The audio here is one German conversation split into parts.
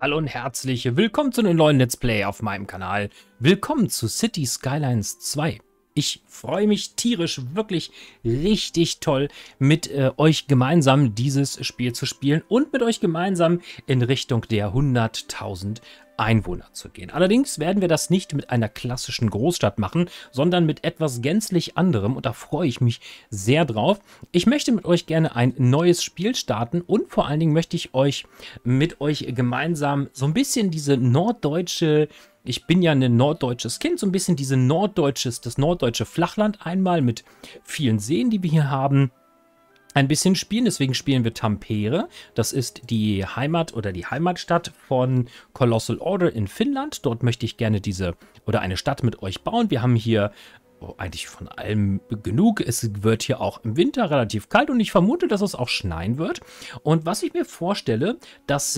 Hallo und herzlich willkommen zu einem neuen Let's Play auf meinem Kanal. Willkommen zu City Skylines 2. Ich freue mich tierisch, wirklich richtig toll, mit euch gemeinsam dieses Spiel zu spielen und mit euch gemeinsam in Richtung der 100.000 Einwohner zu gehen. Allerdings werden wir das nicht mit einer klassischen Großstadt machen, sondern mit etwas gänzlich anderem und da freue ich mich sehr drauf. Ich möchte mit euch gerne ein neues Spiel starten und vor allen Dingen möchte ich mit euch gemeinsam so ein bisschen diese norddeutsche, ich bin ja ein norddeutsches Kind, so ein bisschen das norddeutsche Flachland einmal mit vielen Seen, die wir hier haben, ein bisschen spielen. Deswegen spielen wir Tampere. Das ist die Heimat oder die Heimatstadt von Colossal Order in Finnland. Dort möchte ich gerne eine Stadt mit euch bauen. Wir haben hier eigentlich von allem genug. Es wird hier auch im Winter relativ kalt und ich vermute, dass es auch schneien wird. Und was ich mir vorstelle, das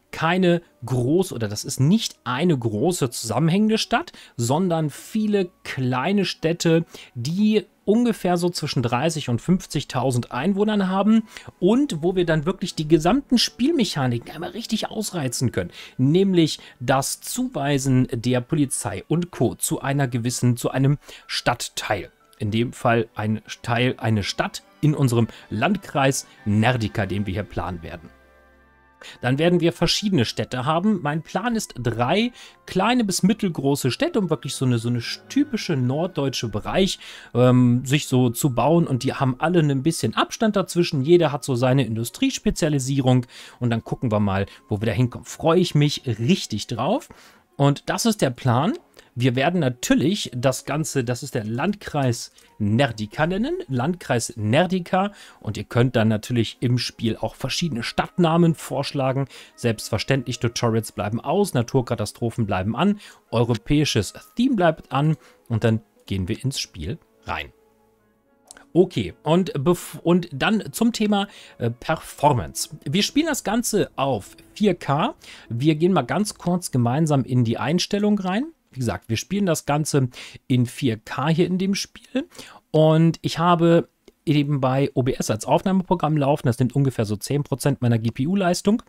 ist nicht eine große zusammenhängende Stadt, sondern viele kleine Städte, die ungefähr so zwischen 30.000 und 50.000 Einwohnern haben und wo wir dann wirklich die gesamten Spielmechaniken einmal richtig ausreizen können. Nämlich das Zuweisen der Polizei und Co. zu einem Stadtteil. In dem Fall eine Stadt in unserem Landkreis Nerdica, den wir hier planen werden. Dann werden wir verschiedene Städte haben. Mein Plan ist 3 kleine bis mittelgroße Städte, um wirklich so eine typische norddeutsche Bereich sich so zu bauen. Und die haben alle ein bisschen Abstand dazwischen. Jeder hat so seine Industriespezialisierung. Und dann gucken wir mal, wo wir da hinkommen. Freue ich mich richtig drauf. Und das ist der Plan. Wir werden natürlich das Ganze, das ist der Landkreis Nerdica nennen, Landkreis Nerdica. Und ihr könnt dann natürlich im Spiel auch verschiedene Stadtnamen vorschlagen. Selbstverständlich, Tutorials bleiben aus, Naturkatastrophen bleiben an, europäisches Theme bleibt an und dann gehen wir ins Spiel rein. Okay, und dann zum Thema Performance. Wir spielen das Ganze auf 4K. Wir gehen mal ganz kurz gemeinsam in die Einstellung rein. Wie gesagt, wir spielen das Ganze in 4K hier in dem Spiel. Und ich habe eben bei OBS als Aufnahmeprogramm laufen. Das nimmt ungefähr so 10% meiner GPU-Leistung.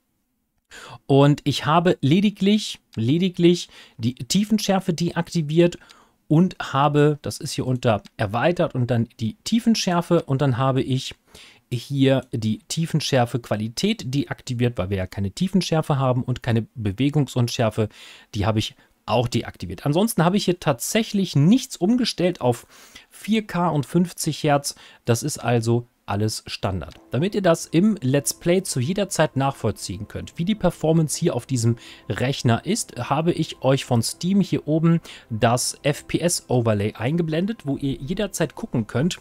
Und ich habe lediglich die Tiefenschärfe deaktiviert und habe, das ist hier unter erweitert und dann die Tiefenschärfe und dann habe ich hier die Tiefenschärfe Qualität deaktiviert, weil wir ja keine Tiefenschärfe haben und keine Bewegungsunschärfe, die habe ich auch deaktiviert. Ansonsten habe ich hier tatsächlich nichts umgestellt auf 4K und 50 Hertz, das ist also alles Standard. Damit ihr das im Let's Play zu jeder Zeit nachvollziehen könnt, wie die Performance hier auf diesem Rechner ist, habe ich euch von Steam hier oben das FPS-Overlay eingeblendet, wo ihr jederzeit gucken könnt,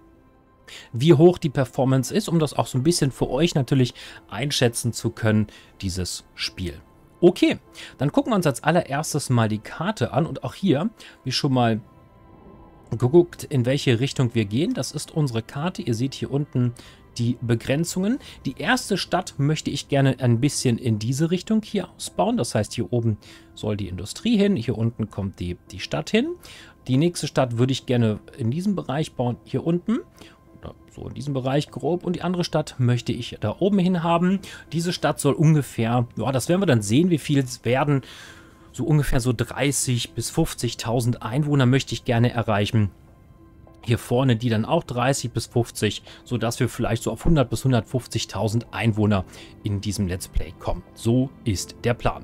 wie hoch die Performance ist, um das auch so ein bisschen für euch natürlich einschätzen zu können, dieses Spiel. Okay, dann gucken wir uns als allererstes mal die Karte an und auch hier, wie schon mal geguckt, in welche Richtung wir gehen. Das ist unsere Karte. Ihr seht hier unten die Begrenzungen. Die erste Stadt möchte ich gerne ein bisschen in diese Richtung hier ausbauen. Das heißt, hier oben soll die Industrie hin. Hier unten kommt die Stadt hin. Die nächste Stadt würde ich gerne in diesem Bereich bauen. Hier unten. Oder so in diesem Bereich grob. Und die andere Stadt möchte ich da oben hin haben. Diese Stadt soll ungefähr, ja, das werden wir dann sehen, wie viel es werden. So ungefähr so 30.000 bis 50.000 Einwohner möchte ich gerne erreichen. Hier vorne die dann auch 30 bis 50, sodass wir vielleicht so auf 100 bis 150.000 Einwohner in diesem Let's Play kommen. So ist der Plan.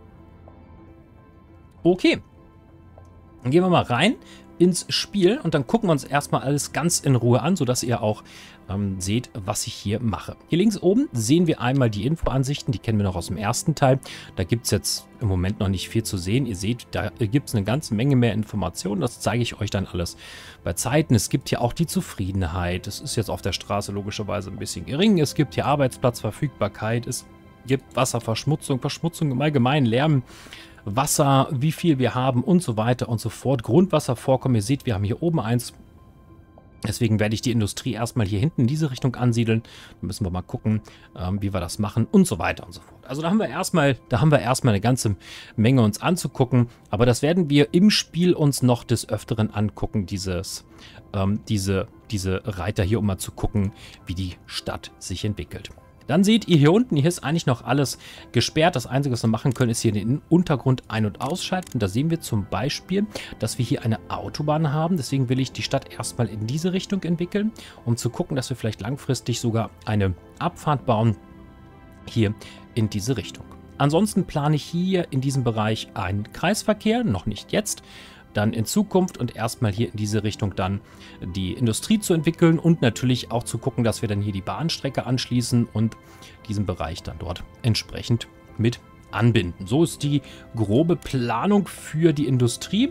Okay, dann gehen wir mal rein ins Spiel und dann gucken wir uns erstmal alles ganz in Ruhe an, sodass ihr auch seht, was ich hier mache. Hier links oben sehen wir einmal die Infoansichten, die kennen wir noch aus dem ersten Teil. Da gibt es jetzt im Moment noch nicht viel zu sehen. Ihr seht, da gibt es eine ganze Menge mehr Informationen. Das zeige ich euch dann alles bei Zeiten. Es gibt hier auch die Zufriedenheit. Das ist jetzt auf der Straße logischerweise ein bisschen gering. Es gibt hier Arbeitsplatzverfügbarkeit. Es gibt Wasserverschmutzung, Verschmutzung im Allgemeinen, Lärm, Wasser, wie viel wir haben und so weiter und so fort. Grundwasservorkommen, ihr seht, wir haben hier oben eins. Deswegen werde ich die Industrie erstmal hier hinten in diese Richtung ansiedeln. Dann müssen wir mal gucken, wie wir das machen und so weiter und so fort. Also da haben wir erstmal eine ganze Menge uns anzugucken. Aber das werden wir im Spiel uns noch des Öfteren angucken, diese Reiter hier, um mal zu gucken, wie die Stadt sich entwickelt. Dann seht ihr hier unten, hier ist eigentlich noch alles gesperrt. Das Einzige, was wir machen können, ist hier den Untergrund ein- und ausschalten. Da sehen wir zum Beispiel, dass wir hier eine Autobahn haben. Deswegen will ich die Stadt erstmal in diese Richtung entwickeln, um zu gucken, dass wir vielleicht langfristig sogar eine Abfahrt bauen, hier in diese Richtung. Ansonsten plane ich hier in diesem Bereich einen Kreisverkehr, noch nicht jetzt, dann in Zukunft und erstmal hier in diese Richtung dann die Industrie zu entwickeln und natürlich auch zu gucken, dass wir dann hier die Bahnstrecke anschließen und diesen Bereich dann dort entsprechend mit anbinden. So ist die grobe Planung für die Industrie.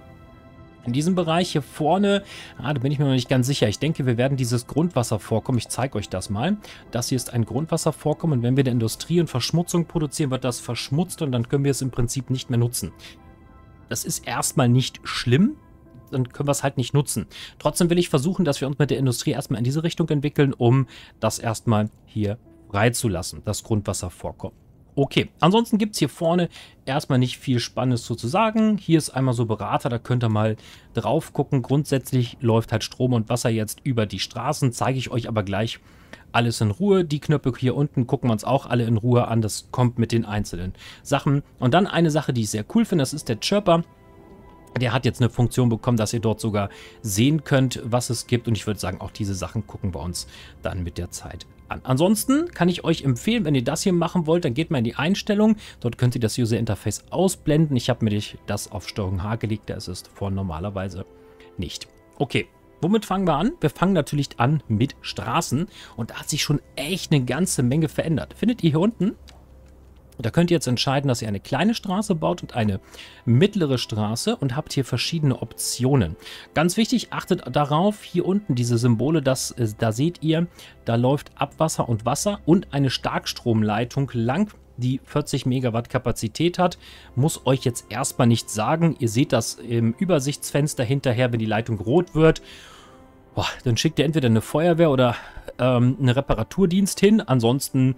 In diesem Bereich hier vorne, da bin ich mir noch nicht ganz sicher. Ich denke, wir werden dieses Grundwasservorkommen, ich zeige euch das mal. Das hier ist ein Grundwasservorkommen und wenn wir in der Industrie und Verschmutzung produzieren, wird das verschmutzt und dann können wir es im Prinzip nicht mehr nutzen. Das ist erstmal nicht schlimm, dann können wir es halt nicht nutzen. Trotzdem will ich versuchen, dass wir uns mit der Industrie erstmal in diese Richtung entwickeln, um das erstmal hier freizulassen, das Grundwasservorkommen. Okay, ansonsten gibt es hier vorne erstmal nicht viel Spannendes zu sagen. Hier ist einmal so Berater, da könnt ihr mal drauf gucken. Grundsätzlich läuft halt Strom und Wasser jetzt über die Straßen, zeige ich euch aber gleich alles in Ruhe. Die Knöpfe hier unten gucken wir uns auch alle in Ruhe an. Das kommt mit den einzelnen Sachen. Und dann eine Sache, die ich sehr cool finde, das ist der Chirper. Der hat jetzt eine Funktion bekommen, dass ihr dort sogar sehen könnt, was es gibt. Und ich würde sagen, auch diese Sachen gucken wir uns dann mit der Zeit an. Ansonsten kann ich euch empfehlen, wenn ihr das hier machen wollt, dann geht mal in die Einstellung. Dort könnt ihr das User Interface ausblenden. Ich habe mir das auf Steuerung H gelegt. Da ist es vor normalerweise nicht. Okay. Womit fangen wir an? Wir fangen natürlich an mit Straßen und da hat sich schon echt eine ganze Menge verändert. Findet ihr hier unten? Da könnt ihr jetzt entscheiden, dass ihr eine kleine Straße baut und eine mittlere Straße und habt hier verschiedene Optionen. Ganz wichtig, achtet darauf, hier unten diese Symbole, da seht ihr, da läuft Abwasser und Wasser und eine Starkstromleitung lang, die 40 Megawatt Kapazität hat, muss euch jetzt erstmal nichts sagen. Ihr seht das im Übersichtsfenster hinterher, wenn die Leitung rot wird. Boah, dann schickt ihr entweder eine Feuerwehr oder einen Reparaturdienst hin. Ansonsten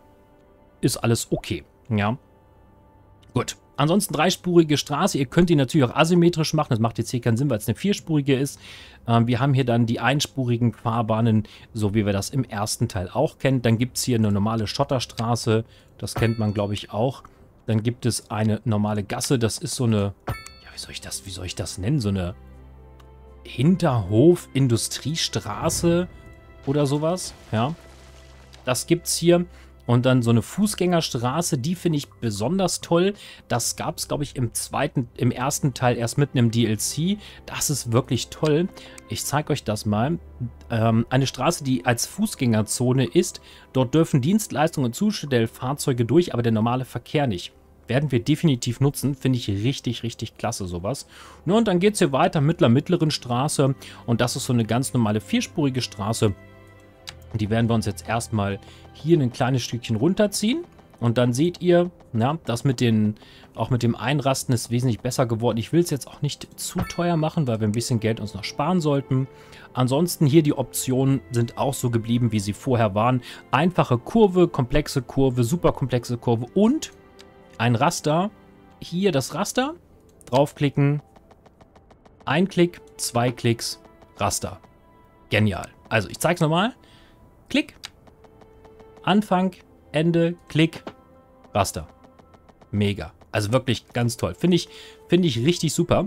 ist alles okay. Ja, gut. Ansonsten dreispurige Straße. Ihr könnt die natürlich auch asymmetrisch machen. Das macht jetzt hier keinen Sinn, weil es eine vierspurige ist. Wir haben hier dann die einspurigen Fahrbahnen, so wie wir das im ersten Teil auch kennen. Dann gibt es hier eine normale Schotterstraße. Das kennt man, glaube ich, auch. Dann gibt es eine normale Gasse. Das ist so eine, ja, wie soll ich das nennen? So eine Hinterhof-Industriestraße oder sowas. Ja, das gibt es hier. Und dann so eine Fußgängerstraße, die finde ich besonders toll. Das gab es, glaube ich, im ersten Teil erst mitten im DLC. Das ist wirklich toll. Ich zeige euch das mal. Eine Straße, die als Fußgängerzone ist. Dort dürfen Dienstleistungen und Zustellfahrzeuge durch, aber der normale Verkehr nicht. Werden wir definitiv nutzen. Finde ich richtig, richtig klasse sowas. Ja, und dann geht es hier weiter mit der mittleren Straße. Und das ist so eine ganz normale vierspurige Straße. Die werden wir uns jetzt erstmal hier ein kleines Stückchen runterziehen. Und dann seht ihr, na, das auch mit dem Einrasten ist wesentlich besser geworden. Ich will es jetzt auch nicht zu teuer machen, weil wir ein bisschen Geld uns noch sparen sollten. Ansonsten hier die Optionen sind auch so geblieben, wie sie vorher waren. Einfache Kurve, komplexe Kurve, super komplexe Kurve und ein Raster. Hier das Raster, draufklicken, ein Klick, 2 Klicks, Raster. Genial. Also ich zeige es nochmal. Klick, Anfang, Ende, Klick, Raster. Mega. Also wirklich ganz toll. Finde ich richtig super.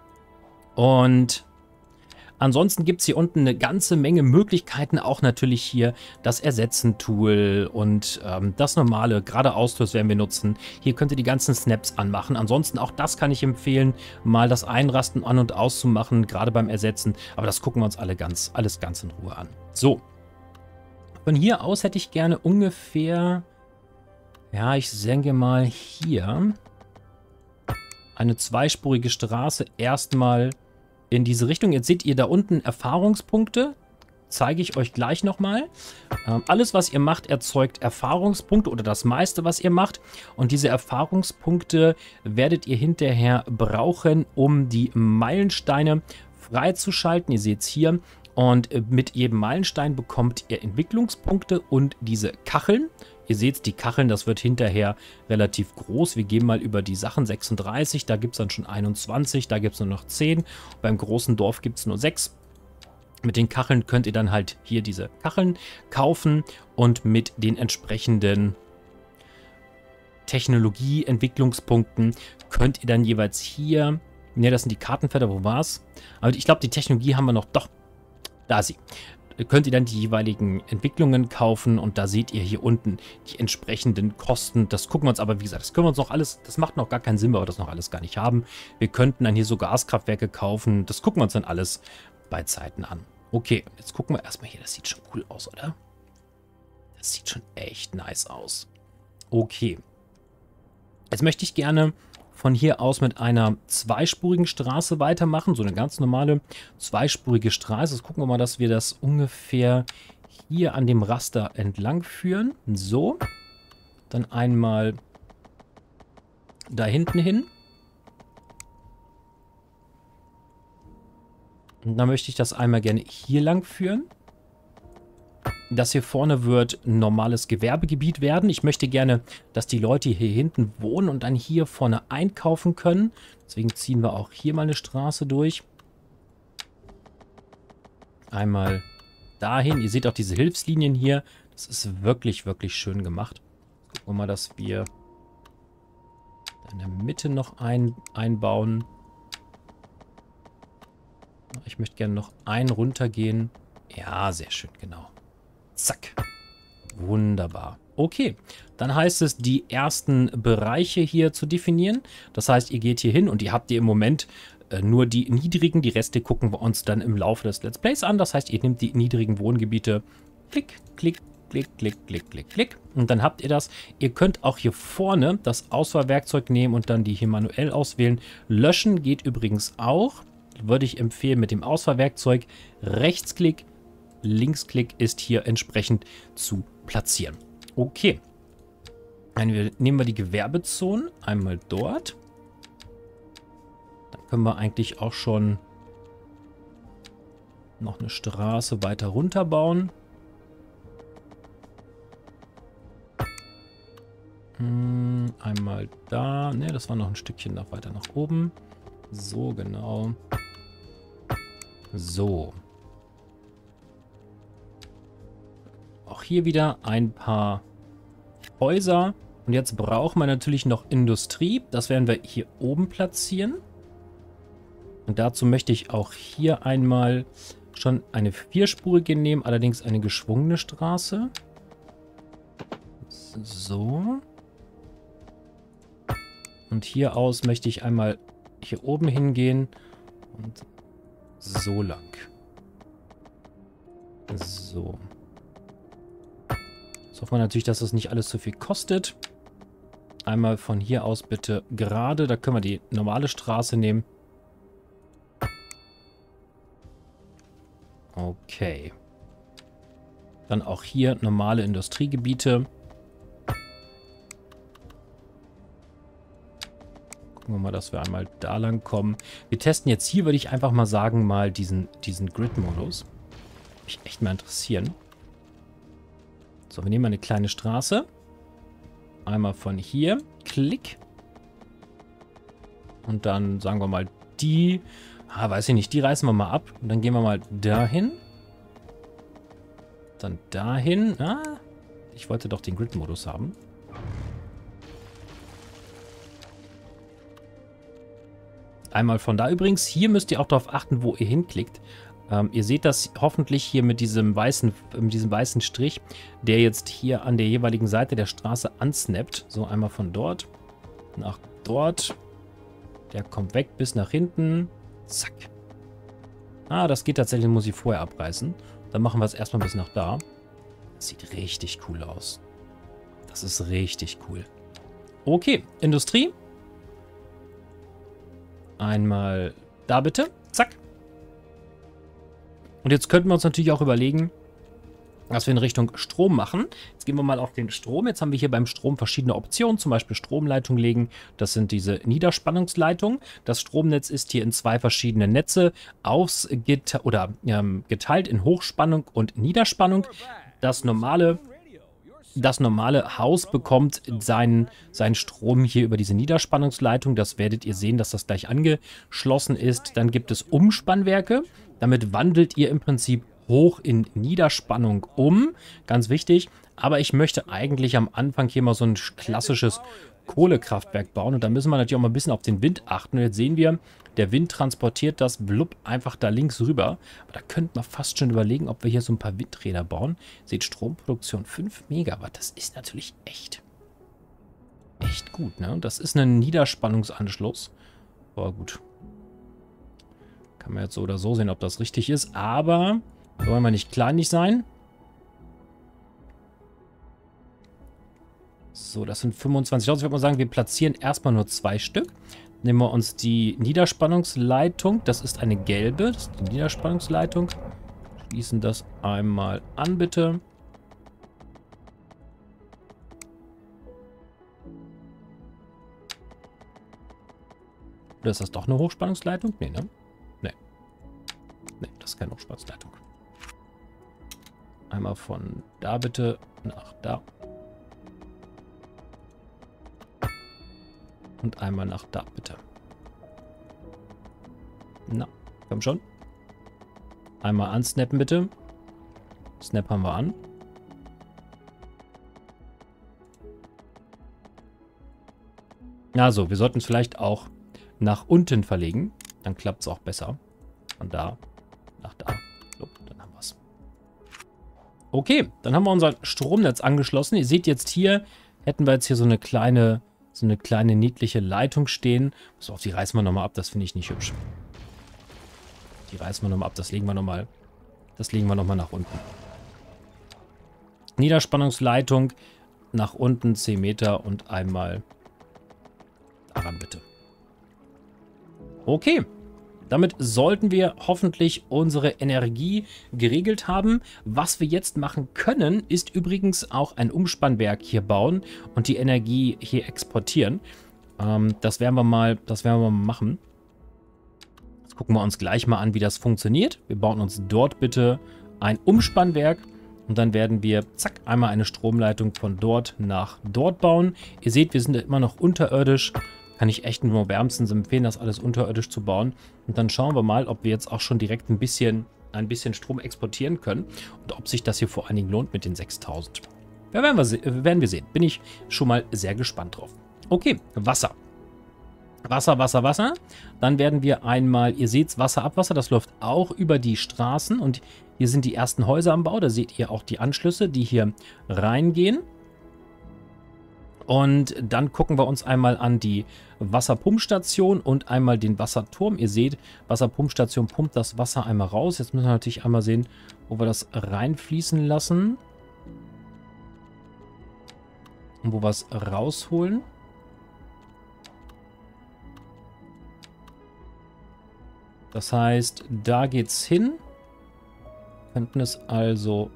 Und ansonsten gibt es hier unten eine ganze Menge Möglichkeiten. Auch natürlich hier das Ersetzen-Tool und das normale geradeaus-Tool werden wir nutzen. Hier könnt ihr die ganzen Snaps anmachen. Ansonsten auch das kann ich empfehlen, mal das Einrasten an- und auszumachen, gerade beim Ersetzen. Aber das gucken wir uns alles ganz in Ruhe an. So. Von hier aus hätte ich gerne ungefähr, ja, ich denke mal hier, eine zweispurige Straße erstmal in diese Richtung. Jetzt seht ihr da unten Erfahrungspunkte. Zeige ich euch gleich nochmal. Alles, was ihr macht, erzeugt Erfahrungspunkte oder das meiste, was ihr macht. Und diese Erfahrungspunkte werdet ihr hinterher brauchen, um die Meilensteine freizuschalten. Ihr seht es hier. Und mit jedem Meilenstein bekommt ihr Entwicklungspunkte und diese Kacheln. Ihr seht, die Kacheln, das wird hinterher relativ groß. Wir gehen mal über die Sachen. 36, da gibt es dann schon 21, da gibt es nur noch 10. Beim großen Dorf gibt es nur 6. Mit den Kacheln könnt ihr dann halt hier diese Kacheln kaufen und mit den entsprechenden Technologie-Entwicklungspunkten könnt ihr dann jeweils hier, ne, das sind die Kartenfelder, wo war's? Aber ich glaube, die Technologie haben wir noch, doch, da ist sie. Könnt ihr dann die jeweiligen Entwicklungen kaufen und da seht ihr hier unten die entsprechenden Kosten. Das gucken wir uns aber, wie gesagt, das können wir uns noch alles, das macht noch gar keinen Sinn, weil wir das noch alles gar nicht haben. Wir könnten dann hier so Gaskraftwerke kaufen, das gucken wir uns dann alles bei Zeiten an. Okay, jetzt gucken wir erstmal hier, das sieht schon cool aus, oder? Das sieht schon echt nice aus. Okay. Jetzt möchte ich gerne von hier aus mit einer zweispurigen Straße weitermachen. So eine ganz normale zweispurige Straße. Jetzt gucken wir mal, dass wir das ungefähr hier an dem Raster entlang führen. So. Dann einmal da hinten hin. Und dann möchte ich das einmal gerne hier lang führen. Das hier vorne wird ein normales Gewerbegebiet werden. Ich möchte gerne, dass die Leute hier hinten wohnen und dann hier vorne einkaufen können. Deswegen ziehen wir auch hier mal eine Straße durch. Einmal dahin. Ihr seht auch diese Hilfslinien hier. Das ist wirklich, wirklich schön gemacht. Gucken wir mal, dass wir in der Mitte noch einbauen. Ich möchte gerne noch einen runtergehen. Ja, sehr schön, genau. Zack. Wunderbar. Okay, dann heißt es, die ersten Bereiche hier zu definieren. Das heißt, ihr geht hier hin und ihr habt im Moment nur die niedrigen. Die Reste gucken wir uns dann im Laufe des Let's Plays an. Das heißt, ihr nehmt die niedrigen Wohngebiete. Klick, klick, klick, klick, klick, klick, klick. Und dann habt ihr das. Ihr könnt auch hier vorne das Auswahlwerkzeug nehmen und dann die hier manuell auswählen. Löschen geht übrigens auch. Würde ich empfehlen mit dem Auswahlwerkzeug. Rechtsklick, Linksklick ist hier entsprechend zu platzieren. Okay. Dann nehmen wir die Gewerbezonen einmal dort. Dann können wir eigentlich auch schon noch eine Straße weiter runter bauen. Einmal da. Ne, das war noch ein Stückchen noch weiter nach oben. So, genau. So. Auch hier wieder ein paar Häuser. Und jetzt brauchen wir natürlich noch Industrie. Das werden wir hier oben platzieren. Und dazu möchte ich auch hier einmal schon eine vierspurige nehmen, allerdings eine geschwungene Straße. So. Und hier aus möchte ich einmal hier oben hingehen und so lang. So. Jetzt hoffen wir natürlich, dass das nicht alles so viel kostet. Einmal von hier aus bitte gerade. Da können wir die normale Straße nehmen. Okay. Dann auch hier normale Industriegebiete. Gucken wir mal, dass wir einmal da lang kommen. Wir testen jetzt hier, würde ich einfach mal sagen, mal diesen Grid-Modus. Mich echt mal interessieren. So, wir nehmen eine kleine Straße. Einmal von hier. Klick. Und dann sagen wir mal die. Weiß ich nicht. Die reißen wir mal ab. Und dann gehen wir mal dahin. Dann dahin. Ich wollte doch den Grid-Modus haben. Einmal von da. Übrigens, hier müsst ihr auch darauf achten, wo ihr hinklickt. Ihr seht das hoffentlich hier mit diesem weißen Strich, der jetzt hier an der jeweiligen Seite der Straße ansnappt. So, einmal von dort nach dort. Der kommt weg bis nach hinten. Zack. Das geht tatsächlich, muss ich vorher abreißen. Dann machen wir es erstmal bis nach da. Das sieht richtig cool aus. Das ist richtig cool. Okay, Industrie. Einmal da bitte. Zack. Und jetzt könnten wir uns natürlich auch überlegen, was wir in Richtung Strom machen. Jetzt gehen wir mal auf den Strom. Jetzt haben wir hier beim Strom verschiedene Optionen, zum Beispiel Stromleitung legen. Das sind diese Niederspannungsleitungen. Das Stromnetz ist hier in zwei verschiedene Netze geteilt in Hochspannung und Niederspannung. Das normale Haus bekommt seinen Strom hier über diese Niederspannungsleitung. Das werdet ihr sehen, dass das gleich angeschlossen ist. Dann gibt es Umspannwerke. Damit wandelt ihr im Prinzip hoch in Niederspannung um. Ganz wichtig. Aber ich möchte eigentlich am Anfang hier mal so ein klassisches Kohlekraftwerk bauen. Und da müssen wir natürlich auch mal ein bisschen auf den Wind achten. Und jetzt sehen wir, der Wind transportiert das Blub einfach da links rüber. Aber da könnten wir fast schon überlegen, ob wir hier so ein paar Windräder bauen. Seht, Stromproduktion 5 Megawatt. Das ist natürlich echt gut, ne? Das ist ein Niederspannungsanschluss. Aber gut. Kann man jetzt so oder so sehen, ob das richtig ist. Aber wollen wir nicht kleinlich sein. So, das sind 25.000. Ich würde mal sagen, wir platzieren erstmal nur 2 Stück. Nehmen wir uns die Niederspannungsleitung. Das ist eine gelbe. Das ist die Niederspannungsleitung. Schließen das einmal an, bitte. Oder ist das doch eine Hochspannungsleitung? Nee, ne? Nee. Nee, das ist keine Hochspannungsleitung. Einmal von da bitte nach da. Und einmal nach da, bitte. Na, komm schon. Einmal ansnappen, bitte. Snap haben wir an. Also, wir sollten es vielleicht auch nach unten verlegen. Dann klappt es auch besser. Von da nach da. So, dann haben wir es. Okay, dann haben wir unser Stromnetz angeschlossen. Ihr seht jetzt hier, hätten wir jetzt hier so eine kleine niedliche Leitung stehen. So, die reißen wir nochmal ab, das finde ich nicht hübsch. Die reißen wir nochmal ab, das legen wir nochmal nach unten. Niederspannungsleitung nach unten 10 Meter und einmal daran bitte. Okay. Damit sollten wir hoffentlich unsere Energie geregelt haben. Was wir jetzt machen können, ist übrigens auch ein Umspannwerk hier bauen und die Energie hier exportieren. Das werden wir mal machen. Jetzt gucken wir uns gleich mal an, wie das funktioniert. Wir bauen uns dort bitte ein Umspannwerk und dann werden wir, zack, einmal eine Stromleitung von dort nach dort bauen. Ihr seht, wir sind immer noch unterirdisch. Kann ich echt nur wärmstens empfehlen, das alles unterirdisch zu bauen. Und dann schauen wir mal, ob wir jetzt auch schon direkt ein bisschen Strom exportieren können. Und ob sich das hier vor allen Dingen lohnt mit den 6000. Ja, werden wir sehen. Bin ich schon mal sehr gespannt drauf. Okay, Wasser. Wasser. Dann werden wir einmal, ihr seht Wasser, Abwasser, das läuft auch über die Straßen. Und hier sind die ersten Häuser am Bau. Da seht ihr auch die Anschlüsse, die hier reingehen. Und dann gucken wir uns einmal an die Wasserpumpstation und einmal den Wasserturm. Ihr seht, Wasserpumpstation pumpt das Wasser einmal raus. Jetzt müssen wir natürlich einmal sehen, wo wir das reinfließen lassen. Und wo wir es rausholen. Das heißt, da geht's hin. Wir könnten es also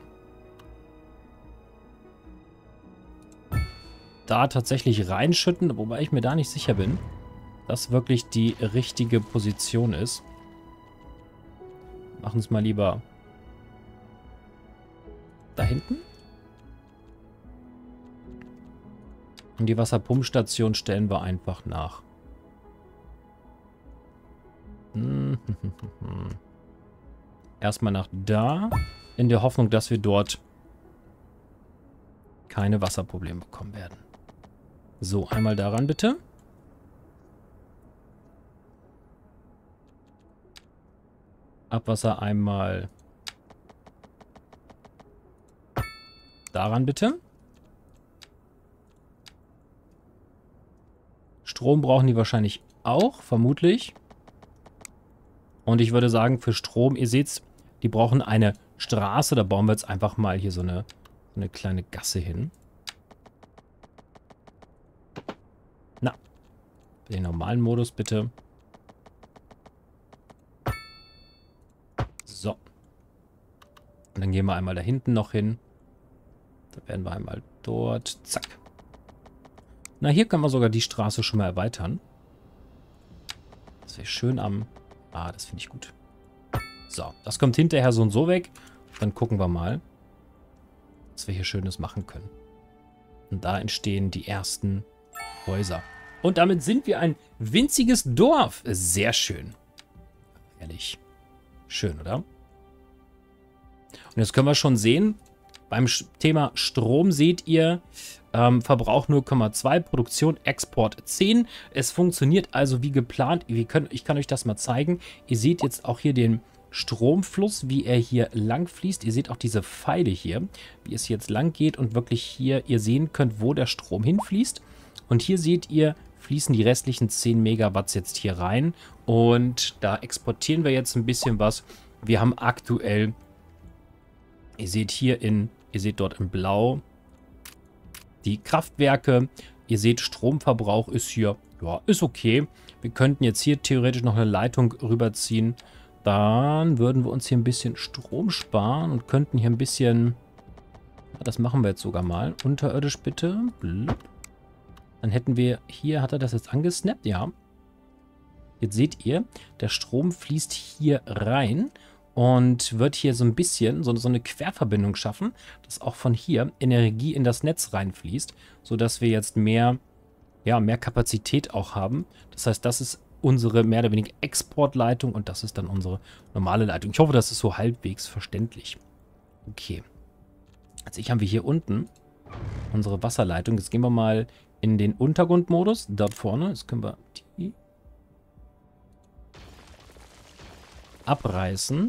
da tatsächlich reinschütten, wobei ich mir da nicht sicher bin, dass wirklich die richtige Position ist. Machen es mal lieber da hinten. Und die Wasserpumpstation stellen wir einfach nach. Erstmal nach da, in der Hoffnung, dass wir dort keine Wasserprobleme bekommen werden. So, einmal daran bitte. Abwasser einmal daran bitte. Strom brauchen die wahrscheinlich auch, vermutlich. Und ich würde sagen, für Strom, ihr seht, die brauchen eine Straße. Da bauen wir jetzt einfach mal hier so eine kleine Gasse hin. Na, den normalen Modus bitte. So. Und dann gehen wir einmal da hinten noch hin. Da werden wir einmal dort. Zack. Na, hier können wir sogar die Straße schon mal erweitern. Das wäre schön am... Ah, das finde ich gut. So, das kommt hinterher so und so weg. Dann gucken wir mal, was wir hier Schönes machen können. Und da entstehen die ersten Häuser. Und damit sind wir ein winziges Dorf. Sehr schön. Ehrlich. Schön, oder? Und jetzt können wir schon sehen, beim Thema Strom seht ihr, Verbrauch 0,2, Produktion, Export 10. Es funktioniert also wie geplant. Ich kann euch das mal zeigen. Ihr seht jetzt auch hier den Stromfluss, wie er hier lang fließt. Ihr seht auch diese Pfeile hier, wie es jetzt lang geht und wirklich hier ihr sehen könnt, wo der Strom hinfließt. Und hier seht ihr, fließen die restlichen 10 Megawatts jetzt hier rein. Und da exportieren wir jetzt ein bisschen was. Wir haben aktuell, ihr seht dort in Blau die Kraftwerke. Ihr seht, Stromverbrauch ist hier, ja, ist okay. Wir könnten jetzt hier theoretisch noch eine Leitung rüberziehen. Dann würden wir uns hier ein bisschen Strom sparen und könnten hier ein bisschen, ja, das machen wir jetzt sogar mal, unterirdisch bitte. Blub. Dann hätten wir, hier hat er das jetzt angesnappt, ja. Jetzt seht ihr, der Strom fließt hier rein und wird hier so ein bisschen, so eine Querverbindung schaffen, dass auch von hier Energie in das Netz reinfließt, sodass wir jetzt mehr Kapazität auch haben. Das heißt, das ist unsere mehr oder weniger Exportleitung und das ist dann unsere normale Leitung. Ich hoffe, das ist so halbwegs verständlich. Okay. Also haben wir hier unten unsere Wasserleitung. Jetzt gehen wir mal in den Untergrundmodus, dort vorne. Jetzt können wir die abreißen.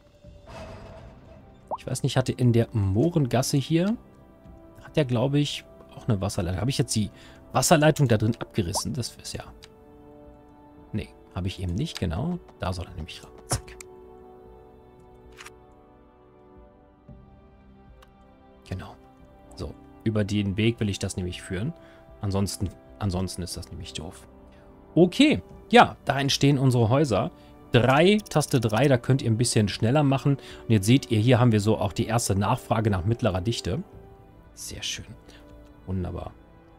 Ich weiß nicht, hatte in der Mohrengasse hier, hat der, glaube ich, auch eine Wasserleitung. Habe ich jetzt die Wasserleitung da drin abgerissen? Das ist ja... Nee, habe ich eben nicht, genau. Da soll er nämlich ran. Zack. Genau. So, über den Weg will ich das nämlich führen. Ansonsten ist das nämlich doof. Okay, ja, da entstehen unsere Häuser. Taste 3, da könnt ihr ein bisschen schneller machen. Und jetzt seht ihr, hier haben wir so auch die erste Nachfrage nach mittlerer Dichte. Sehr schön. Wunderbar.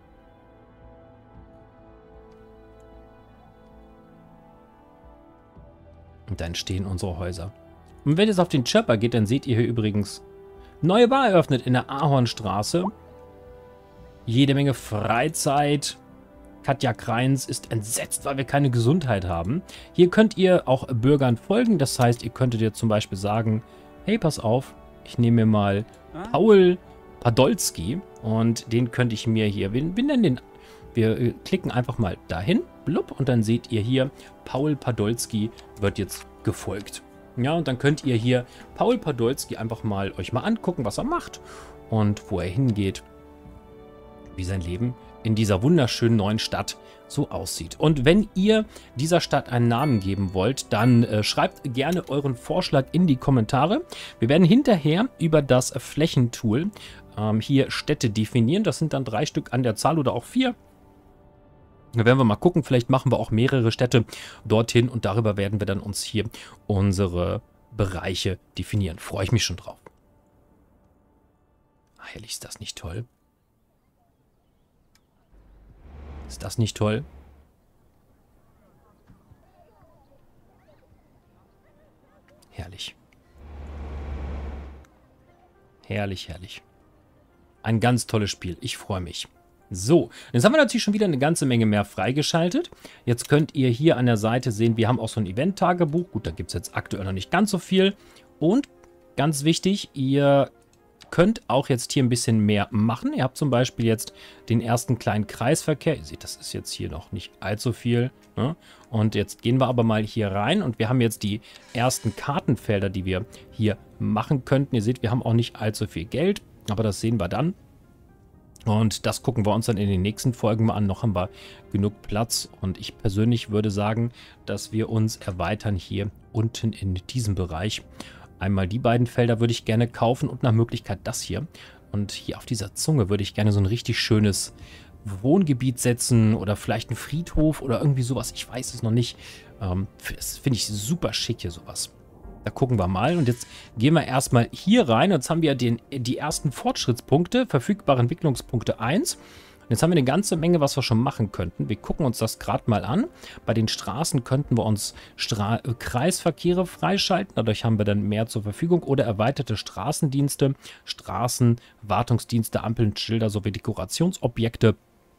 Und da entstehen unsere Häuser. Und wenn ihr jetzt auf den Chopper geht, dann seht ihr hier übrigens neue Bar eröffnet in der Ahornstraße. Jede Menge Freizeit. Katja Kreins ist entsetzt, weil wir keine Gesundheit haben. Hier könnt ihr auch Bürgern folgen. Das heißt, ihr könntet jetzt zum Beispiel sagen, hey, pass auf, ich nehme mir mal Paul Podolski und den könnte ich mir hier, wir nennen den, wir klicken einfach mal dahin, blub, und dann seht ihr hier, Paul Podolski wird jetzt gefolgt. Ja, und dann könnt ihr hier Paul Podolski einfach mal euch mal angucken, was er macht und wo er hingeht, wie sein Leben in dieser wunderschönen neuen Stadt so aussieht. Und wenn ihr dieser Stadt einen Namen geben wollt, dann schreibt gerne euren Vorschlag in die Kommentare. Wir werden hinterher über das Flächentool hier Städte definieren. Das sind dann 3 Stück an der Zahl oder auch 4. Da werden wir mal gucken, vielleicht machen wir auch mehrere Städte dorthin und darüber werden wir dann uns hier unsere Bereiche definieren. Freue ich mich schon drauf. Herrlich, ist das nicht toll? Ist das nicht toll? Herrlich. Herrlich, herrlich. Ein ganz tolles Spiel. Ich freue mich. So, jetzt haben wir natürlich schon wieder eine ganze Menge mehr freigeschaltet. Jetzt könnt ihr hier an der Seite sehen, wir haben auch so ein Event-Tagebuch. Gut, da gibt es jetzt aktuell noch nicht ganz so viel. Und ganz wichtig, ihr könnt auch jetzt hier ein bisschen mehr machen. Ihr habt zum Beispiel jetzt den ersten kleinen Kreisverkehr. Ihr seht, das ist jetzt hier noch nicht allzu viel. Ne? Und jetzt gehen wir aber mal hier rein und wir haben jetzt die ersten Kartenfelder, die wir hier machen könnten. Ihr seht, wir haben auch nicht allzu viel Geld, aber das sehen wir dann. Und das gucken wir uns dann in den nächsten Folgen mal an. Noch haben wir genug Platz und ich persönlich würde sagen, dass wir uns erweitern hier unten in diesem Bereich. Einmal die beiden Felder würde ich gerne kaufen und nach Möglichkeit das hier. Und hier auf dieser Zunge würde ich gerne so ein richtig schönes Wohngebiet setzen oder vielleicht einen Friedhof oder irgendwie sowas. Ich weiß es noch nicht. Das finde ich super schick hier sowas. Da gucken wir mal und jetzt gehen wir erstmal hier rein. Jetzt haben wir die ersten Fortschrittspunkte, verfügbare Entwicklungspunkte 1. Jetzt haben wir eine ganze Menge, was wir schon machen könnten. Wir gucken uns das gerade mal an. Bei den Straßen könnten wir uns Kreisverkehre freischalten. Dadurch haben wir dann mehr zur Verfügung. Oder erweiterte Straßendienste, Straßenwartungsdienste, Ampeln, Schilder sowie Dekorationsobjekte.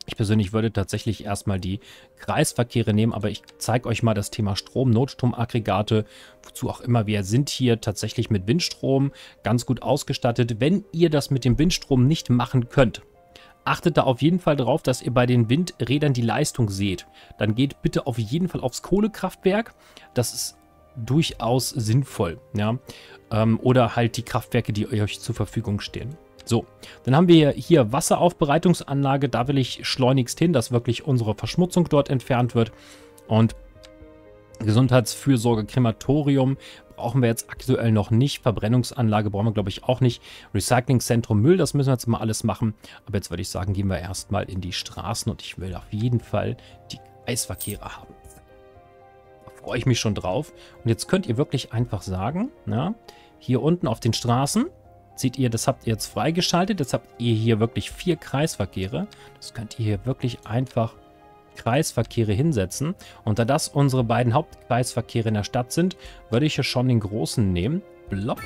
Ich persönlich würde tatsächlich erstmal die Kreisverkehre nehmen, aber ich zeige euch mal das Thema Strom, Notstromaggregate, wozu auch immer. Wir sind hier tatsächlich mit Windstrom ganz gut ausgestattet. Wenn ihr das mit dem Windstrom nicht machen könnt, achtet da auf jeden Fall drauf, dass ihr bei den Windrädern die Leistung seht. Dann geht bitte auf jeden Fall aufs Kohlekraftwerk. Das ist durchaus sinnvoll, ja. Oder halt die Kraftwerke, die euch zur Verfügung stehen. So, dann haben wir hier Wasseraufbereitungsanlage. Da will ich schleunigst hin, dass wirklich unsere Verschmutzung dort entfernt wird. Und Gesundheitsfürsorge, Krematorium brauchen wir jetzt aktuell noch nicht. Verbrennungsanlage brauchen wir, glaube ich, auch nicht. Recyclingzentrum Müll, das müssen wir jetzt mal alles machen. Aber jetzt würde ich sagen, gehen wir erstmal in die Straßen und ich will auf jeden Fall die Kreisverkehre haben. Da freue ich mich schon drauf. Und jetzt könnt ihr wirklich einfach sagen, na, hier unten auf den Straßen, seht ihr, das habt ihr jetzt freigeschaltet. Jetzt habt ihr hier wirklich 4 Kreisverkehre. Das könnt ihr hier wirklich einfach Kreisverkehre hinsetzen. Und da das unsere beiden Hauptkreisverkehre in der Stadt sind, würde ich hier schon den großen nehmen. Blopp.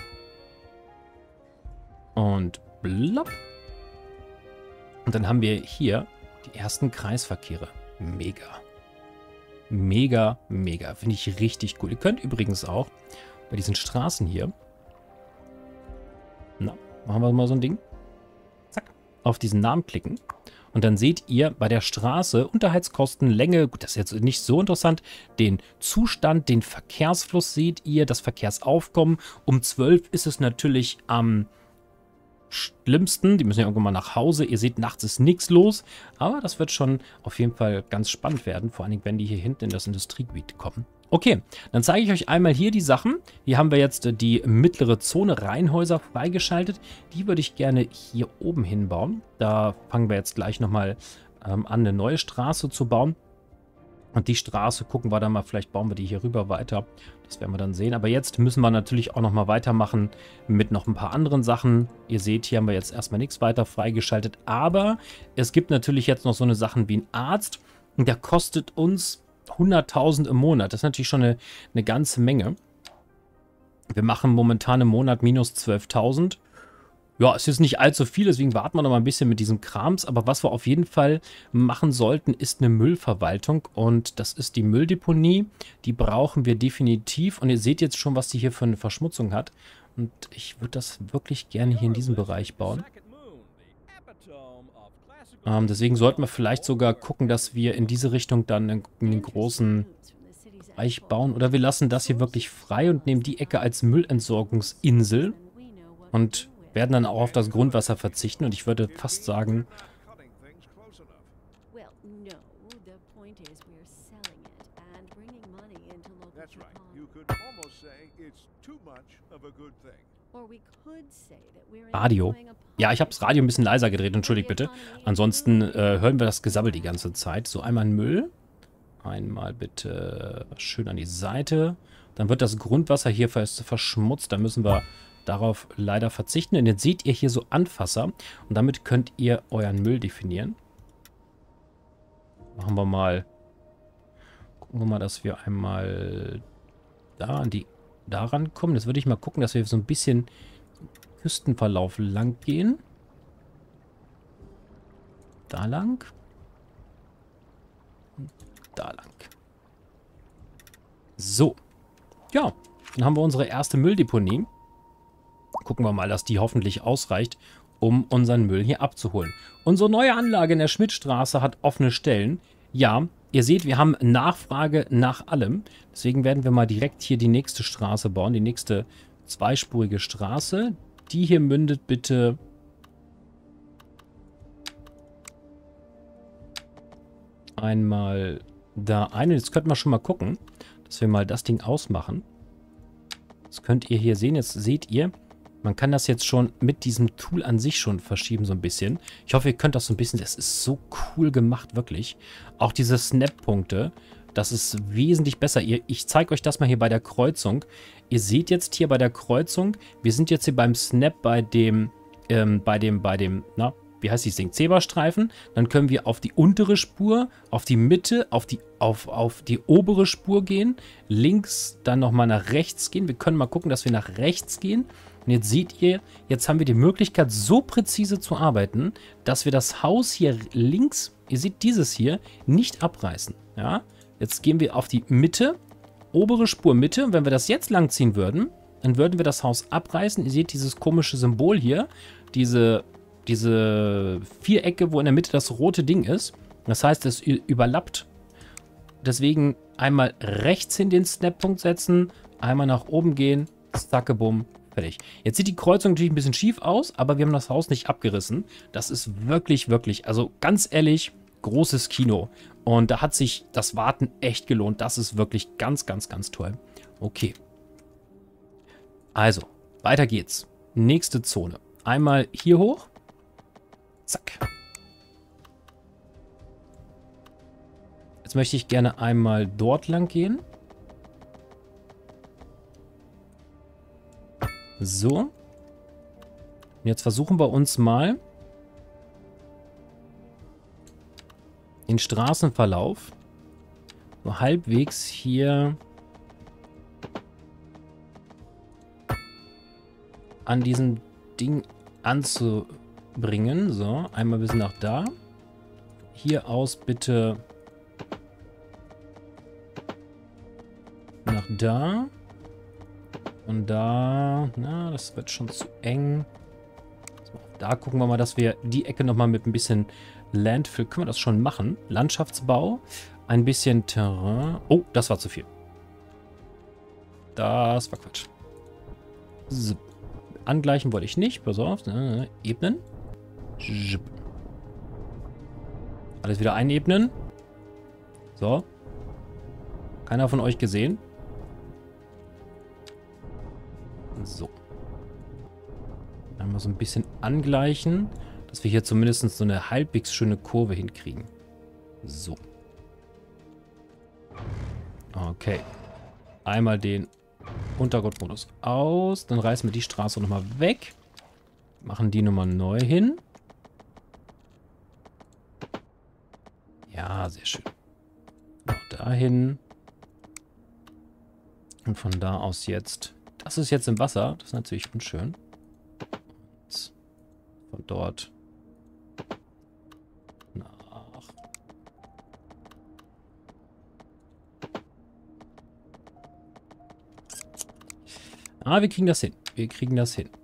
Und blopp. Und dann haben wir hier die ersten Kreisverkehre. Mega. Mega, mega. Finde ich richtig cool. Ihr könnt übrigens auch bei diesen Straßen hier, na, machen wir mal so ein Ding. Zack. Auf diesen Namen klicken. Und dann seht ihr bei der Straße Unterhaltskosten, Länge, gut, das ist jetzt nicht so interessant, den Zustand, den Verkehrsfluss seht ihr, das Verkehrsaufkommen. Um 12 ist es natürlich am schlimmsten. Die müssen ja irgendwann mal nach Hause. Ihr seht, nachts ist nichts los. Aber das wird schon auf jeden Fall ganz spannend werden. Vor allen Dingen, wenn die hier hinten in das Industriegebiet kommen. Okay, dann zeige ich euch einmal hier die Sachen. Hier haben wir jetzt die mittlere Zone Reihenhäuser freigeschaltet. Die würde ich gerne hier oben hinbauen. Da fangen wir jetzt gleich nochmal an, eine neue Straße zu bauen. Und die Straße gucken wir dann mal, vielleicht bauen wir die hier rüber weiter. Das werden wir dann sehen. Aber jetzt müssen wir natürlich auch nochmal weitermachen mit noch ein paar anderen Sachen. Ihr seht, hier haben wir jetzt erstmal nichts weiter freigeschaltet. Aber es gibt natürlich jetzt noch so eine Sachen wie ein Arzt. Und der kostet uns 100.000 im Monat. Das ist natürlich schon eine ganze Menge. Wir machen momentan im Monat minus 12.000. Ja, es ist nicht allzu viel, deswegen warten wir noch mal ein bisschen mit diesem Krams. Aber was wir auf jeden Fall machen sollten, ist eine Müllverwaltung. Und das ist die Mülldeponie. Die brauchen wir definitiv. Und ihr seht jetzt schon, was die hier für eine Verschmutzung hat. Und ich würde das wirklich gerne hier in diesem Bereich bauen. Deswegen sollten wir vielleicht sogar gucken, dass wir in diese Richtung dann einen großen Bereich bauen. Oder wir lassen das hier wirklich frei und nehmen die Ecke als Müllentsorgungsinsel. Und werden dann auch auf das Grundwasser verzichten. Und ich würde fast sagen, Radio. Ja, ich habe das Radio ein bisschen leiser gedreht, entschuldigt bitte. Ansonsten hören wir das Gesabbel die ganze Zeit. So, einmal Müll. Einmal bitte schön an die Seite. Dann wird das Grundwasser hier verschmutzt. Da müssen wir darauf leider verzichten. Und jetzt seht ihr hier so Anfasser. Und damit könnt ihr euren Müll definieren. Machen wir mal. Gucken wir mal, dass wir einmal da rankommen. Jetzt würde ich mal gucken, dass wir so ein bisschen Küstenverlauf lang gehen. Da lang. Und da lang. So. Ja, dann haben wir unsere erste Mülldeponie. Gucken wir mal, dass die hoffentlich ausreicht, um unseren Müll hier abzuholen. Unsere neue Anlage in der Schmidtstraße hat offene Stellen. Ja, ihr seht, wir haben Nachfrage nach allem. Deswegen werden wir mal direkt hier die nächste Straße bauen. Die nächste zweispurige Straße. Die hier mündet bitte einmal da ein. Und jetzt könnten wir schon mal gucken, dass wir mal das Ding ausmachen. Das könnt ihr hier sehen. Jetzt seht ihr, man kann das jetzt schon mit diesem Tool an sich schon verschieben so ein bisschen. Ich hoffe, ihr könnt das so ein bisschen. Das ist so cool gemacht, wirklich. Auch diese Snap-Punkte, das ist wesentlich besser. Ich zeige euch das mal hier bei der Kreuzung. Ihr seht jetzt hier bei der Kreuzung, wir sind jetzt hier beim Snap bei dem, na, wie heißt dieses Ding? Zebrastreifen. Dann können wir auf die untere Spur, auf die Mitte, auf die obere Spur gehen. Links dann nochmal nach rechts gehen. Wir können mal gucken, dass wir nach rechts gehen. Und jetzt seht ihr, jetzt haben wir die Möglichkeit, so präzise zu arbeiten, dass wir das Haus hier links ihr seht dieses hier, nicht abreißen. Ja? Jetzt gehen wir auf die Mitte, obere Spur Mitte. Und wenn wir das jetzt langziehen würden, dann würden wir das Haus abreißen. Ihr seht dieses komische Symbol hier, diese Vierecke, wo in der Mitte das rote Ding ist. Das heißt, es überlappt. Deswegen einmal rechts hin den Snap-Punkt setzen, einmal nach oben gehen, zacke, bumm, fertig. Jetzt sieht die Kreuzung natürlich ein bisschen schief aus, aber wir haben das Haus nicht abgerissen. Das ist wirklich, wirklich, also ganz ehrlich, großes Kino. Und da hat sich das Warten echt gelohnt. Das ist wirklich ganz, ganz, ganz toll. Okay. Also, weiter geht's. Nächste Zone. Einmal hier hoch. Zack. Jetzt möchte ich gerne einmal dort lang gehen. So. Und jetzt versuchen wir uns mal den Straßenverlauf so halbwegs hier an diesem Ding anzubringen. So, einmal bis nach da. Hier aus bitte nach da. Und da, na, das wird schon zu eng. So, da gucken wir mal, dass wir die Ecke nochmal mit ein bisschen Landfill, können wir das schon machen. Landschaftsbau, ein bisschen Terrain. Oh, das war zu viel. Das war Quatsch. So. Angleichen wollte ich nicht. Pass auf. Ebnen. Alles wieder einebnen. So. Keiner von euch gesehen. So. Einmal so ein bisschen angleichen, dass wir hier zumindest so eine halbwegs schöne Kurve hinkriegen. So. Okay. Einmal den Untergrundmodus aus. Dann reißen wir die Straße nochmal weg. Machen die nochmal neu hin. Ja, sehr schön. Noch dahin. Und von da aus jetzt. Das ist jetzt im Wasser. Das ist natürlich unschön. Und von dort nach. Ah, wir kriegen das hin. Wir kriegen das hin.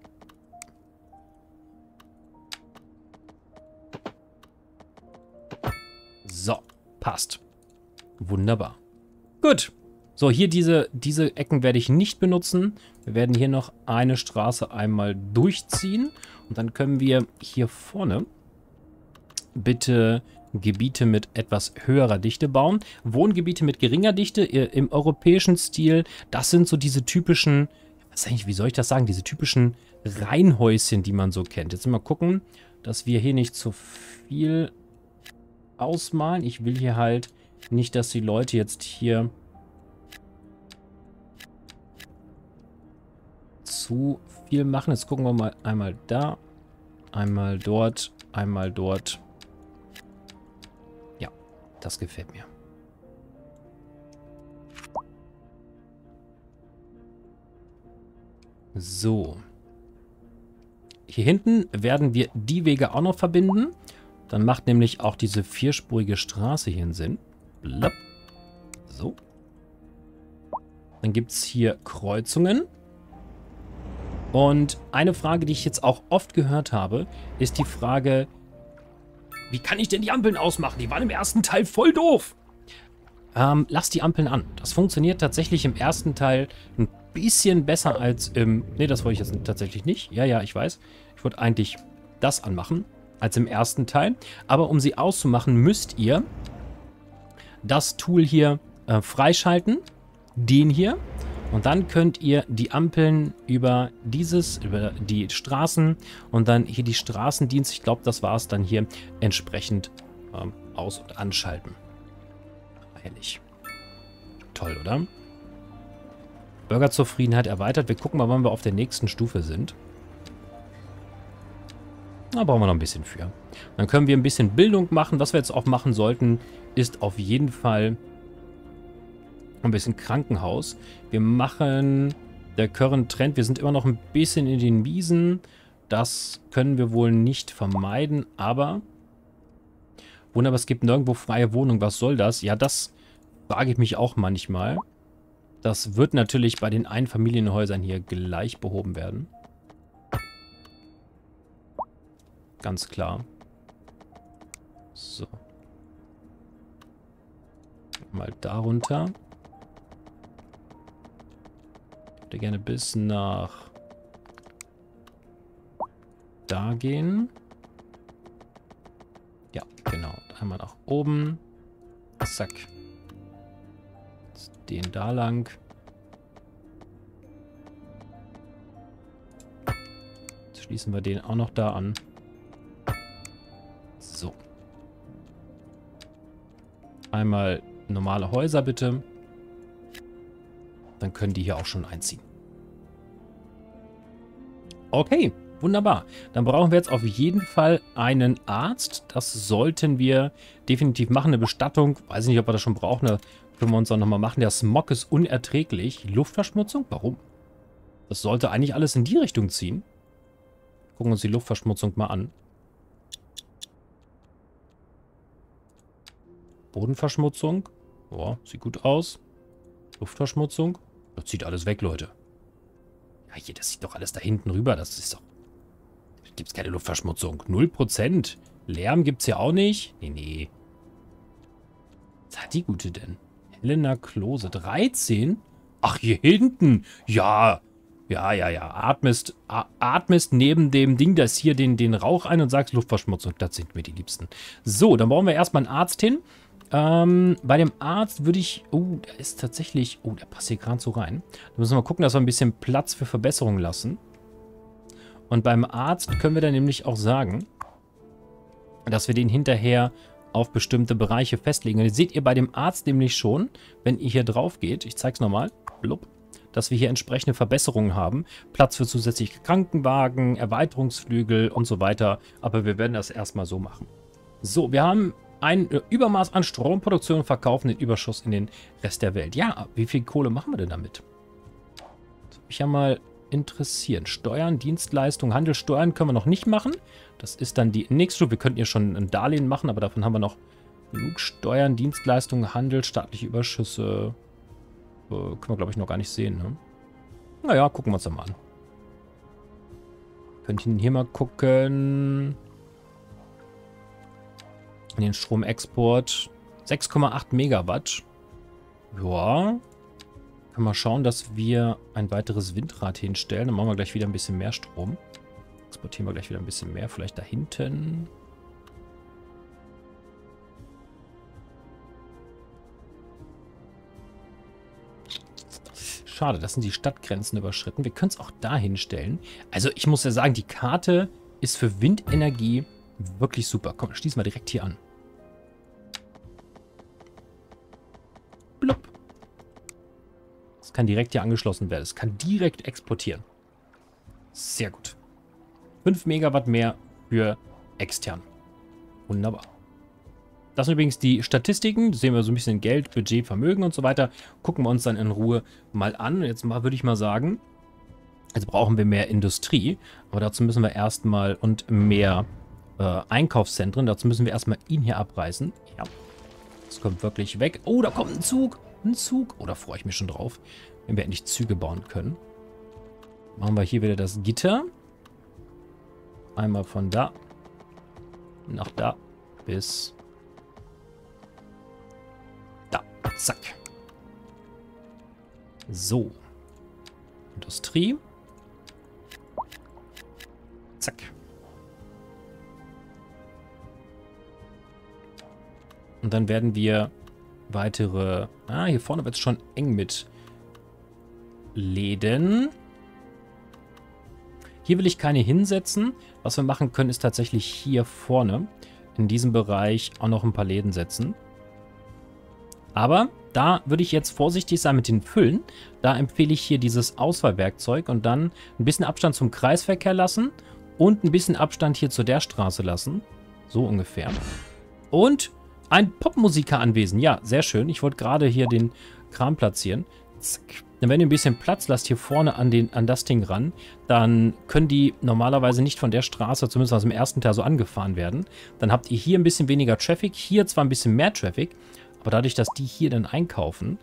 So, passt. Wunderbar. Gut. So, hier diese Ecken werde ich nicht benutzen. Wir werden hier noch eine Straße einmal durchziehen. Und dann können wir hier vorne bitte Gebiete mit etwas höherer Dichte bauen. Wohngebiete mit geringer Dichte im europäischen Stil. Das sind so diese typischen, was eigentlich, wie soll ich das sagen? Diese typischen Reihenhäuschen, die man so kennt. Jetzt mal gucken, dass wir hier nicht zu viel ausmalen. Ich will hier halt nicht, dass die Leute jetzt hier zu viel machen. Jetzt gucken wir mal einmal da, einmal dort, einmal dort. Ja, das gefällt mir. So. Hier hinten werden wir die Wege auch noch verbinden. Dann macht nämlich auch diese vierspurige Straße hier einen Sinn. Blapp. So. Dann gibt es hier Kreuzungen. Und eine Frage, die ich jetzt auch oft gehört habe, ist die Frage, wie kann ich denn die Ampeln ausmachen? Die waren im ersten Teil voll doof. Lass die Ampeln an. Das funktioniert tatsächlich im ersten Teil ein bisschen besser als im... Ne, das wollte ich jetzt tatsächlich nicht. Ja, ich weiß. Ich wollte eigentlich das anmachen als im ersten Teil. Aber um sie auszumachen, müsst ihr das Tool hier freischalten. Den hier. Und dann könnt ihr die Ampeln über die Straßen und dann hier die Straßendienst, ich glaube, das war es dann hier, entsprechend aus- und anschalten. Herrlich. Toll, oder? Bürgerzufriedenheit erweitert. Wir gucken mal, wann wir auf der nächsten Stufe sind. Da brauchen wir noch ein bisschen für. Dann können wir ein bisschen Bildung machen. Was wir jetzt auch machen sollten, ist auf jeden Fall ein bisschen Krankenhaus. Wir machen der Current Trend. Wir sind immer noch ein bisschen in den Miesen. Das können wir wohl nicht vermeiden, aber Wunderbar, es gibt nirgendwo freie Wohnung. Was soll das? Ja, das frage ich mich auch manchmal. Das wird natürlich bei den Einfamilienhäusern hier gleich behoben werden. Ganz klar. So. Mal darunter. Ich würde gerne bis nach da gehen. Ja, genau. Einmal nach oben. Zack. Jetzt den da lang. Jetzt schließen wir den auch noch da an. So. Einmal normale Häuser bitte. Dann können die hier auch schon einziehen. Okay, wunderbar. Dann brauchen wir jetzt auf jeden Fall einen Arzt. Das sollten wir definitiv machen. Eine Bestattung, weiß nicht, ob wir das schon brauchen. Da können wir uns auch nochmal machen. Der Smog ist unerträglich. Luftverschmutzung? Warum? Das sollte eigentlich alles in die Richtung ziehen. Gucken wir uns die Luftverschmutzung mal an. Bodenverschmutzung. Boah, sieht gut aus. Luftverschmutzung. Das zieht alles weg, Leute. Ja, hier, das sieht doch alles da hinten rüber. Das ist doch... Da gibt es keine Luftverschmutzung. 0%. Lärm gibt es ja auch nicht. Nee, nee. Was hat die Gute denn? Helena Klose. 13? Ach, hier hinten. Ja. Ja. Atmest neben dem Ding, das hier den Rauch ein und sagst Luftverschmutzung. Das sind mir die Liebsten. So, dann brauchen wir erstmal einen Arzt hin. Bei dem Arzt würde ich... Oh, der ist tatsächlich... Oh, der passt hier gerade so rein. Da müssen wir mal gucken, dass wir ein bisschen Platz für Verbesserungen lassen. Und beim Arzt können wir dann nämlich auch sagen, dass wir den hinterher auf bestimmte Bereiche festlegen. Und das seht ihr bei dem Arzt nämlich schon, wenn ihr hier drauf geht. Ich zeige es nochmal. Blub. Dass wir hier entsprechende Verbesserungen haben. Platz für zusätzliche Krankenwagen, Erweiterungsflügel und so weiter. Aber wir werden das erstmal so machen. So, wir haben ein Übermaß an Stromproduktion und verkaufen den Überschuss in den Rest der Welt. Ja, wie viel Kohle machen wir denn damit? Das würde mich ja mal interessieren. Steuern, Dienstleistungen, Handel, Steuern können wir noch nicht machen. Das ist dann die nächste Stufe. Wir könnten hier schon ein Darlehen machen, aber davon haben wir noch genug. Steuern, Dienstleistungen, Handel, staatliche Überschüsse. Können wir, glaube ich, noch gar nicht sehen. Ne? Naja, gucken wir uns das mal an. Könnten hier mal gucken. Den Stromexport 6,8 Megawatt. Ja. Können wir schauen, dass wir ein weiteres Windrad hinstellen. Dann machen wir gleich wieder ein bisschen mehr Strom. Exportieren wir gleich wieder ein bisschen mehr. Vielleicht da hinten. Schade, das sind die Stadtgrenzen überschritten. Wir können es auch da hinstellen. Also ich muss ja sagen, die Karte ist für Windenergie wirklich super. Komm, schließen wir direkt hier an. Blub. Das kann direkt hier angeschlossen werden. Es kann direkt exportieren. Sehr gut. 5 Megawatt mehr für extern. Wunderbar. Das sind übrigens die Statistiken. Da sehen wir so ein bisschen Geld, Budget, Vermögen und so weiter. Gucken wir uns dann in Ruhe mal an. Jetzt würde ich mal sagen, jetzt brauchen wir mehr Industrie. Aber dazu müssen wir erstmal und mehr Einkaufszentren. Dazu müssen wir erstmal ihn hier abreißen. Ja. Das kommt wirklich weg. Oh, da kommt ein Zug. Ein Zug. Oh, da freue ich mich schon drauf, wenn wir endlich Züge bauen können. Machen wir hier wieder das Gitter. Einmal von da nach da bis da. Zack. So. Industrie. Zack. Und dann werden wir weitere... Ah, hier vorne wird es schon eng mit Läden. Hier will ich keine hinsetzen. Was wir machen können, ist tatsächlich hier vorne in diesem Bereich auch noch ein paar Läden setzen. Aber da würde ich jetzt vorsichtig sein mit den Füllen. Da empfehle ich hier dieses Auswahlwerkzeug und dann ein bisschen Abstand zum Kreisverkehr lassen und ein bisschen Abstand hier zu der Straße lassen. So ungefähr. Und ein Popmusiker anwesend. Ja, sehr schön. Ich wollte gerade hier den Kram platzieren. Zack. Dann, wenn ihr ein bisschen Platz lasst hier vorne an das Ding ran, dann können die normalerweise nicht von der Straße, zumindest aus dem ersten Teil, so angefahren werden. Dann habt ihr hier ein bisschen weniger Traffic, hier zwar ein bisschen mehr Traffic, aber dadurch, dass die hier dann einkaufen,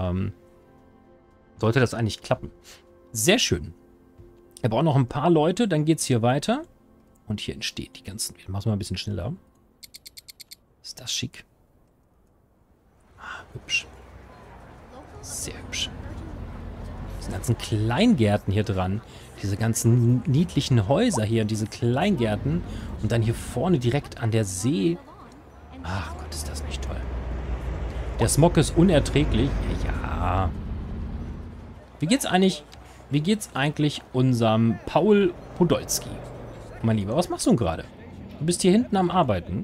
sollte das eigentlich klappen. Sehr schön. Wir brauchen noch ein paar Leute, dann geht es hier weiter. Und hier entstehen die ganzen... Wir machen es mal ein bisschen schneller. Ist das schick? Ah, hübsch. Sehr hübsch. Diese ganzen Kleingärten hier dran. Diese ganzen niedlichen Häuser hier, diese Kleingärten. Und dann hier vorne direkt an der See. Ach Gott, ist das nicht toll. Der Smog ist unerträglich. Ja. Wie geht's eigentlich unserem Paul Podolski? Mein Lieber, was machst du denn gerade? Du bist hier hinten am Arbeiten.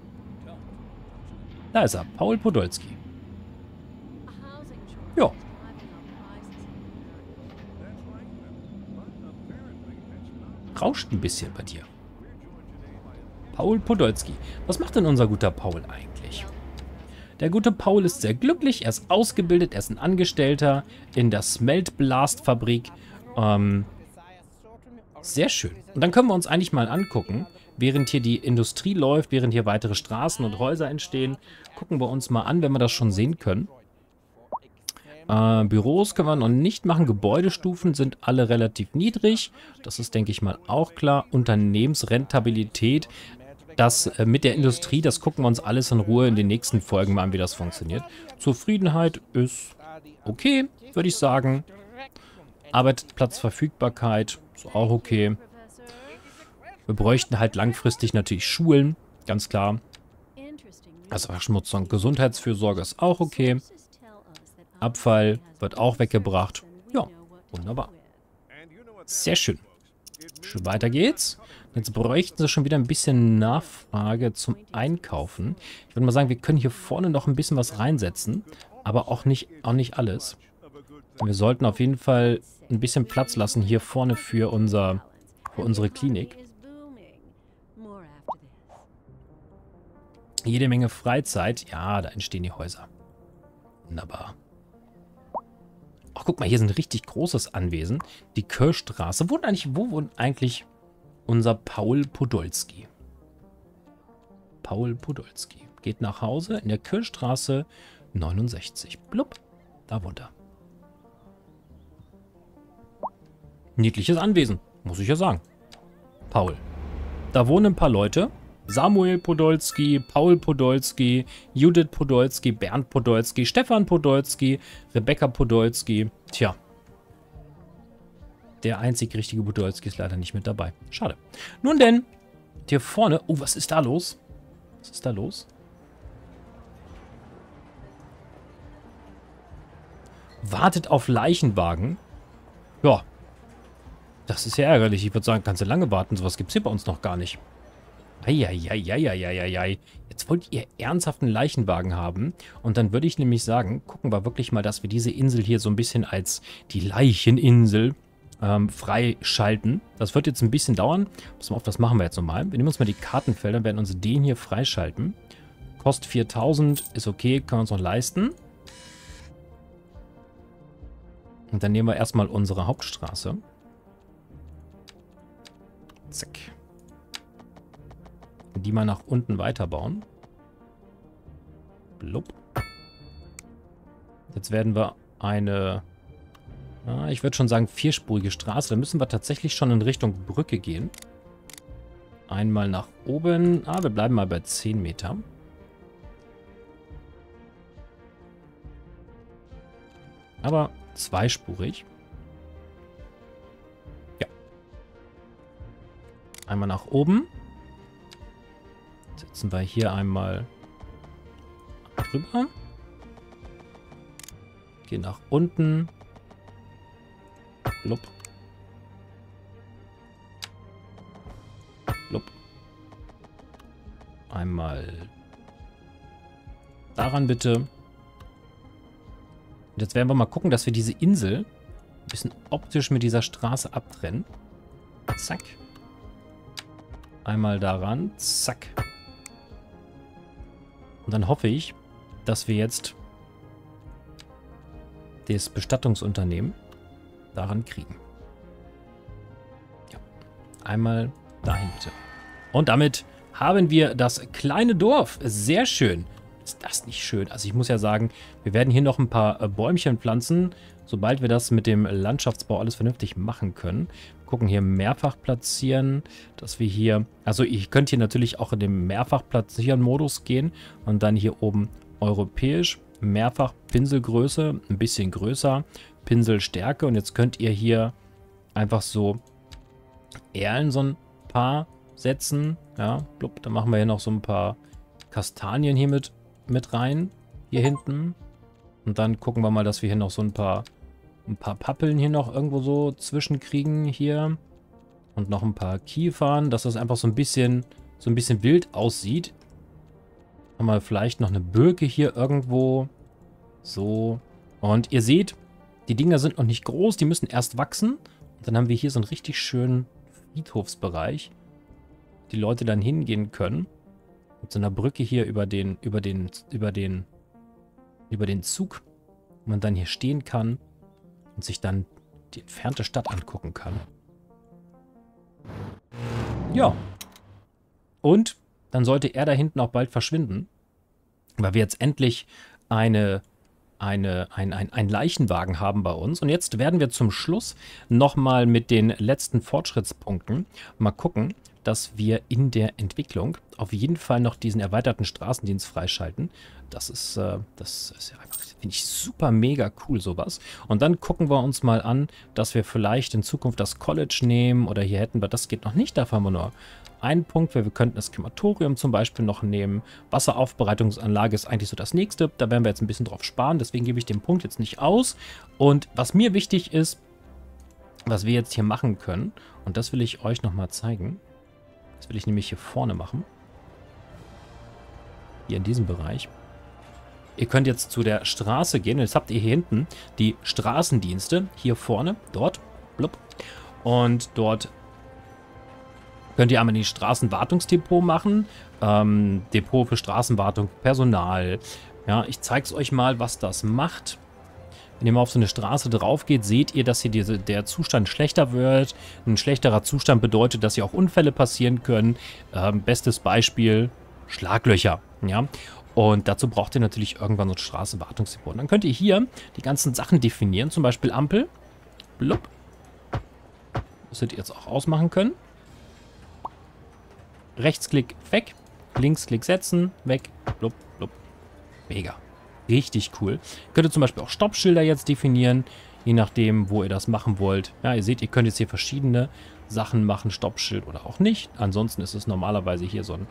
Da ist er, Paul Podolski. Ja. Rauscht ein bisschen bei dir. Paul Podolski. Was macht denn unser guter Paul eigentlich? Der gute Paul ist sehr glücklich. Er ist ausgebildet. Er ist ein Angestellter in der Smeltblast-Fabrik. Sehr schön. Und dann können wir uns eigentlich mal angucken, während hier die Industrie läuft, während hier weitere Straßen und Häuser entstehen, gucken wir uns mal an, wenn wir das schon sehen können. Büros können wir noch nicht machen. Gebäudestufen sind alle relativ niedrig. Das ist, denke ich mal, auch klar. Unternehmensrentabilität. Das mit der Industrie, das gucken wir uns alles in Ruhe in den nächsten Folgen mal an, wie das funktioniert. Zufriedenheit ist okay, würde ich sagen. Arbeitsplatzverfügbarkeit ist auch okay. Wir bräuchten halt langfristig natürlich Schulen, ganz klar. Also Verschmutzung und Gesundheitsfürsorge ist auch okay. Abfall wird auch weggebracht. Ja, wunderbar. Sehr schön. Schön, weiter geht's. Jetzt bräuchten sie schon wieder ein bisschen Nachfrage zum Einkaufen. Ich würde mal sagen, wir können hier vorne noch ein bisschen was reinsetzen, aber auch nicht alles. Wir sollten auf jeden Fall ein bisschen Platz lassen hier vorne für unsere Klinik. Jede Menge Freizeit. Ja, da entstehen die Häuser. Wunderbar. Ach, guck mal, hier ist ein richtig großes Anwesen. Die Kirchstraße. Wo wohnt eigentlich unser Paul Podolski? Paul Podolski. Geht nach Hause in der Kirchstraße 69. Blub. Da wohnt er. Niedliches Anwesen, muss ich ja sagen. Paul. Da wohnen ein paar Leute. Samuel Podolski, Paul Podolski, Judith Podolski, Bernd Podolski, Stefan Podolski, Rebecca Podolski. Tja. Der einzig richtige Podolski ist leider nicht mit dabei. Schade. Nun denn, hier vorne... Oh, was ist da los? Was ist da los? Wartet auf Leichenwagen. Ja. Das ist ja ärgerlich. Ich würde sagen, kannst du lange warten. Sowas gibt es hier bei uns noch gar nicht. Eieieiei. Jetzt wollt ihr ernsthaft einen Leichenwagen haben. Und dann würde ich nämlich sagen, gucken wir wirklich mal, dass wir diese Insel hier so ein bisschen als die Leicheninsel freischalten. Das wird jetzt ein bisschen dauern. Pass mal auf, das machen wir jetzt nochmal. Wir nehmen uns mal die Kartenfelder, werden uns den hier freischalten. Kostet 4000, ist okay, können wir uns noch leisten. Und dann nehmen wir erstmal unsere Hauptstraße. Zack. Die mal nach unten weiterbauen. Blub. Jetzt werden wir eine, ich würde schon sagen, vierspurige Straße. Da müssen wir tatsächlich schon in Richtung Brücke gehen. Einmal nach oben. Wir bleiben mal bei 10 Meter. Aber zweispurig. Ja. Einmal nach oben. Setzen wir hier einmal drüber. Gehen nach unten. Blub. Blub. Einmal daran bitte. Und jetzt werden wir mal gucken, dass wir diese Insel ein bisschen optisch mit dieser Straße abtrennen. Zack. Einmal daran. Zack. Und dann hoffe ich, dass wir jetzt das Bestattungsunternehmen daran kriegen. Ja. Einmal dahin bitte. Und damit haben wir das kleine Dorf. Sehr schön. Ist das nicht schön? Also ich muss ja sagen, wir werden hier noch ein paar Bäumchen pflanzen, sobald wir das mit dem Landschaftsbau alles vernünftig machen können. Gucken hier mehrfach platzieren, dass wir hier, also ihr könnt hier natürlich auch in dem mehrfach platzieren Modus gehen und dann hier oben europäisch, mehrfach Pinselgröße, ein bisschen größer, Pinselstärke und jetzt könnt ihr hier einfach so Erlen so ein paar setzen, ja, blub, dann machen wir hier noch so ein paar Kastanien hier mit rein, hier hinten. Und dann gucken wir mal, dass wir hier noch so ein paar Pappeln hier noch irgendwo so zwischenkriegen hier. Und noch ein paar Kiefern, dass das einfach so ein bisschen wild aussieht. Haben wir vielleicht noch eine Birke hier irgendwo. So. Und ihr seht, die Dinger sind noch nicht groß, die müssen erst wachsen. Und dann haben wir hier so einen richtig schönen Friedhofsbereich, die Leute dann hingehen können. Mit so einer Brücke hier über den Zug, wo man dann hier stehen kann und sich dann die entfernte Stadt angucken kann. Ja. Und dann sollte er da hinten auch bald verschwinden, weil wir jetzt endlich einen Leichenwagen haben bei uns. Und jetzt werden wir zum Schluss nochmal mit den letzten Fortschrittspunkten mal gucken, dass wir in der Entwicklung auf jeden Fall noch diesen erweiterten Straßendienst freischalten. Das ist ja einfach, finde ich, super mega cool, sowas. Und dann gucken wir uns mal an, dass wir vielleicht in Zukunft das College nehmen oder hier hätten wir, das geht noch nicht, dafür haben wir nur einen Punkt, weil wir könnten das Krematorium zum Beispiel noch nehmen. Wasseraufbereitungsanlage ist eigentlich so das nächste, da werden wir jetzt ein bisschen drauf sparen, deswegen gebe ich den Punkt jetzt nicht aus. Und was mir wichtig ist, was wir jetzt hier machen können, und das will ich euch nochmal zeigen. Das will ich nämlich hier vorne machen. Hier in diesem Bereich. Ihr könnt jetzt zu der Straße gehen. Jetzt habt ihr hier hinten die Straßendienste. Hier vorne, dort. Blub. Und dort könnt ihr einmal die Straßenwartungsdepot machen. Depot für Straßenwartung, Personal. Ja, ich zeige es euch mal, was das macht. Wenn ihr mal auf so eine Straße drauf geht, seht ihr, dass hier der Zustand schlechter wird. Ein schlechterer Zustand bedeutet, dass hier auch Unfälle passieren können. Bestes Beispiel, Schlaglöcher. Ja? Und dazu braucht ihr natürlich irgendwann so ein Straßenwartungsdepot. Und dann könnt ihr hier die ganzen Sachen definieren, zum Beispiel Ampel. Blub. Müsstet ihr jetzt auch ausmachen können. Rechtsklick weg, Linksklick setzen, weg, blub, blub. Mega. Richtig cool. Ihr könnt zum Beispiel auch Stoppschilder jetzt definieren, je nachdem, wo ihr das machen wollt. Ja, ihr seht, ihr könnt jetzt hier verschiedene Sachen machen, Stoppschild oder auch nicht. Ansonsten ist es normalerweise hier so ein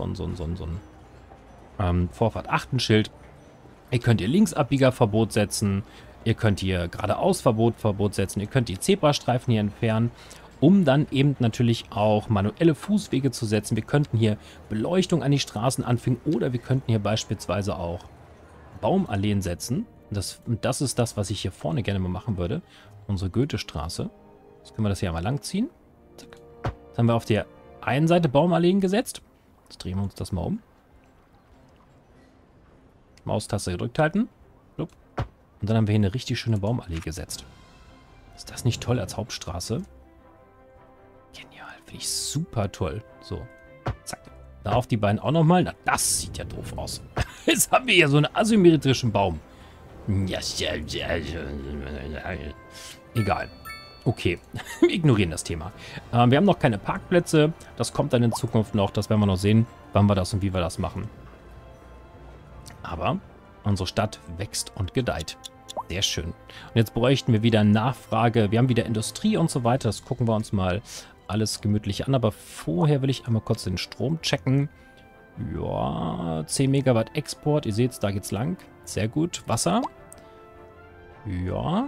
Vorfahrt-Achtenschild. Ihr könnt hier Linksabbiegerverbot setzen. Ihr könnt hier geradeausverbot setzen. Ihr könnt die Zebrastreifen hier entfernen, um dann eben natürlich auch manuelle Fußwege zu setzen. Wir könnten hier Beleuchtung an die Straßen anfügen oder wir könnten hier beispielsweise auch Baumalleen setzen. Das ist das, was ich hier vorne gerne mal machen würde. Unsere Goethestraße. Jetzt können wir das hier einmal lang ziehen. Zack. Jetzt haben wir auf der einen Seite Baumalleen gesetzt. Jetzt drehen wir uns das mal um. Maustaste gedrückt halten. Und dann haben wir hier eine richtig schöne Baumallee gesetzt. Ist das nicht toll als Hauptstraße? Genial. Finde ich super toll. So. Zack. Da auf die beiden auch nochmal. Na, das sieht ja doof aus. Jetzt haben wir hier so einen asymmetrischen Baum. Egal. Okay. Wir ignorieren das Thema. Wir haben noch keine Parkplätze. Das kommt dann in Zukunft noch. Das werden wir noch sehen, wann wir das und wie wir das machen. Aber unsere Stadt wächst und gedeiht. Sehr schön. Und jetzt bräuchten wir wieder Nachfrage. Wir haben wieder Industrie und so weiter. Das gucken wir uns mal alles gemütlich an. Aber vorher will ich einmal kurz den Strom checken. Ja, 10 Megawatt Export. Ihr seht es, da geht's lang. Sehr gut. Wasser. Ja.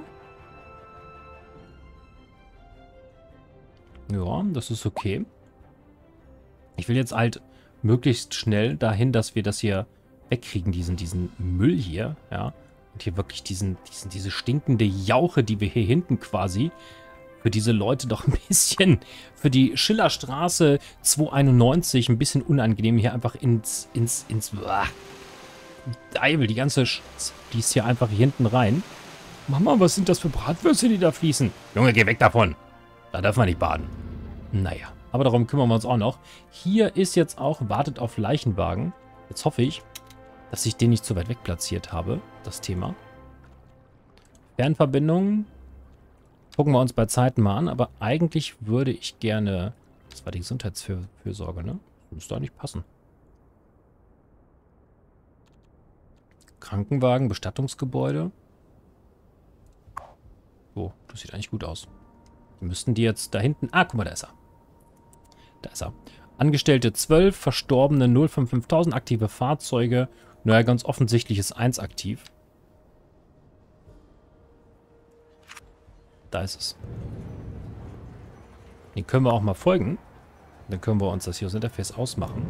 Ja, das ist okay. Ich will jetzt halt möglichst schnell dahin, dass wir das hier wegkriegen, diesen Müll hier, ja. Und hier wirklich diese stinkende Jauche, die wir hier hinten quasi für diese Leute doch ein bisschen, für die Schillerstraße 291 ein bisschen unangenehm, hier einfach ins Deibel, die ganze die ist hier einfach hier hinten rein. Mama, was sind das für Bratwürste, die da fließen? Junge, geh weg davon. Da darf man nicht baden. Naja, aber darum kümmern wir uns auch noch. Hier ist jetzt auch, wartet auf Leichenwagen. Jetzt hoffe ich, dass ich den nicht zu weit weg platziert habe, das Thema. Fernverbindungen gucken wir uns bei Zeiten mal an, aber eigentlich würde ich gerne... Das war die Gesundheitsfürsorge, ne? Müsste eigentlich passen. Krankenwagen, Bestattungsgebäude. Oh, das sieht eigentlich gut aus. Müssten die jetzt da hinten... Ah, guck mal, da ist er. Da ist er. Angestellte 12, Verstorbene 055.000, aktive Fahrzeuge. Naja, ganz offensichtlich ist 1 aktiv. Da ist es. Den können wir auch mal folgen. Dann können wir uns das hier aus Interface ausmachen.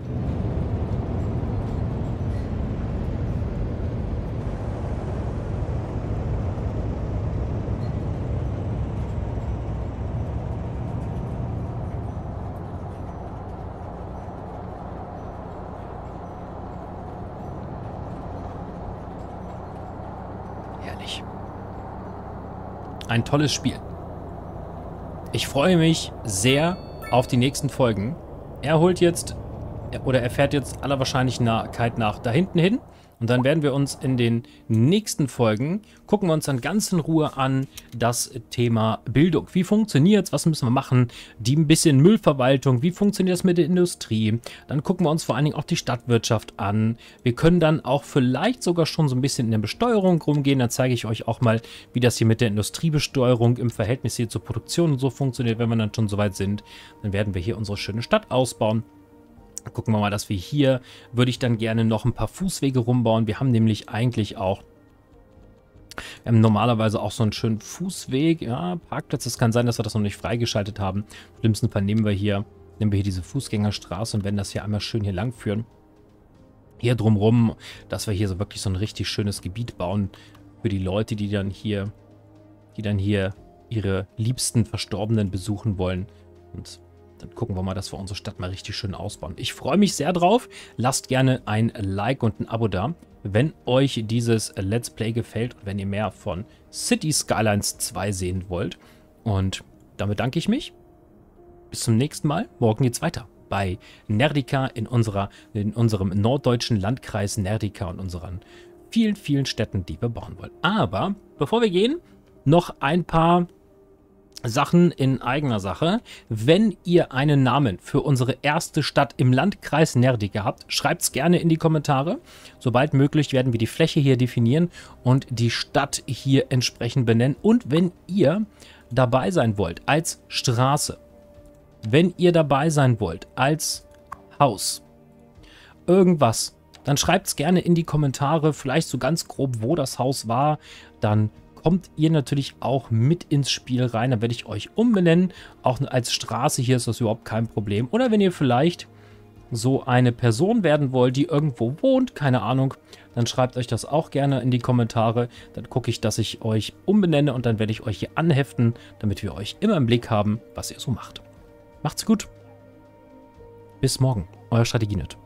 Herrlich. Ein tolles Spiel. Ich freue mich sehr auf die nächsten Folgen. Er holt jetzt, oder er fährt jetzt aller Wahrscheinlichkeit nach da hinten hin. Und dann werden wir uns in den nächsten Folgen, gucken wir uns dann ganz in Ruhe an, das Thema Bildung. Wie funktioniert es? Was müssen wir machen? Die ein bisschen Müllverwaltung. Wie funktioniert das mit der Industrie? Dann gucken wir uns vor allen Dingen auch die Stadtwirtschaft an. Wir können dann auch vielleicht sogar schon so ein bisschen in der Besteuerung rumgehen. Dann zeige ich euch auch mal, wie das hier mit der Industriebesteuerung im Verhältnis hier zur Produktion und so funktioniert. Wenn wir dann schon soweit sind, dann werden wir hier unsere schöne Stadt ausbauen. Gucken wir mal, dass wir hier, würde ich dann gerne noch ein paar Fußwege rumbauen. Wir haben nämlich eigentlich auch, wir haben normalerweise auch so einen schönen Fußweg, ja, Parkplatz. Es kann sein, dass wir das noch nicht freigeschaltet haben. Im schlimmsten Fall nehmen wir hier diese Fußgängerstraße und werden das hier einmal schön hier lang führen. Hier drumrum, dass wir hier so wirklich so ein richtig schönes Gebiet bauen für die Leute, die dann hier ihre liebsten Verstorbenen besuchen wollen. Und dann gucken wir mal, dass wir unsere Stadt mal richtig schön ausbauen. Ich freue mich sehr drauf. Lasst gerne ein Like und ein Abo da, wenn euch dieses Let's Play gefällt und wenn ihr mehr von City Skylines 2 sehen wollt. Und damit danke ich mich. Bis zum nächsten Mal. Morgen geht's weiter bei Nerdica in unserem norddeutschen Landkreis Nerdica und unseren vielen, vielen Städten, die wir bauen wollen. Aber bevor wir gehen, noch ein paar Sachen in eigener Sache. Wenn ihr einen Namen für unsere erste Stadt im Landkreis Nerdica habt, schreibt es gerne in die Kommentare. Sobald möglich werden wir die Fläche hier definieren und die Stadt hier entsprechend benennen. Und wenn ihr dabei sein wollt als Straße, wenn ihr dabei sein wollt als Haus, irgendwas, dann schreibt es gerne in die Kommentare, vielleicht so ganz grob, wo das Haus war, dann kommt ihr natürlich auch mit ins Spiel rein. Dann werde ich euch umbenennen. Auch als Straße hier ist das überhaupt kein Problem. Oder wenn ihr vielleicht so eine Person werden wollt, die irgendwo wohnt, keine Ahnung, dann schreibt euch das auch gerne in die Kommentare. Dann gucke ich, dass ich euch umbenenne und dann werde ich euch hier anheften, damit wir euch immer im Blick haben, was ihr so macht. Macht's gut. Bis morgen. Euer Strategienerd.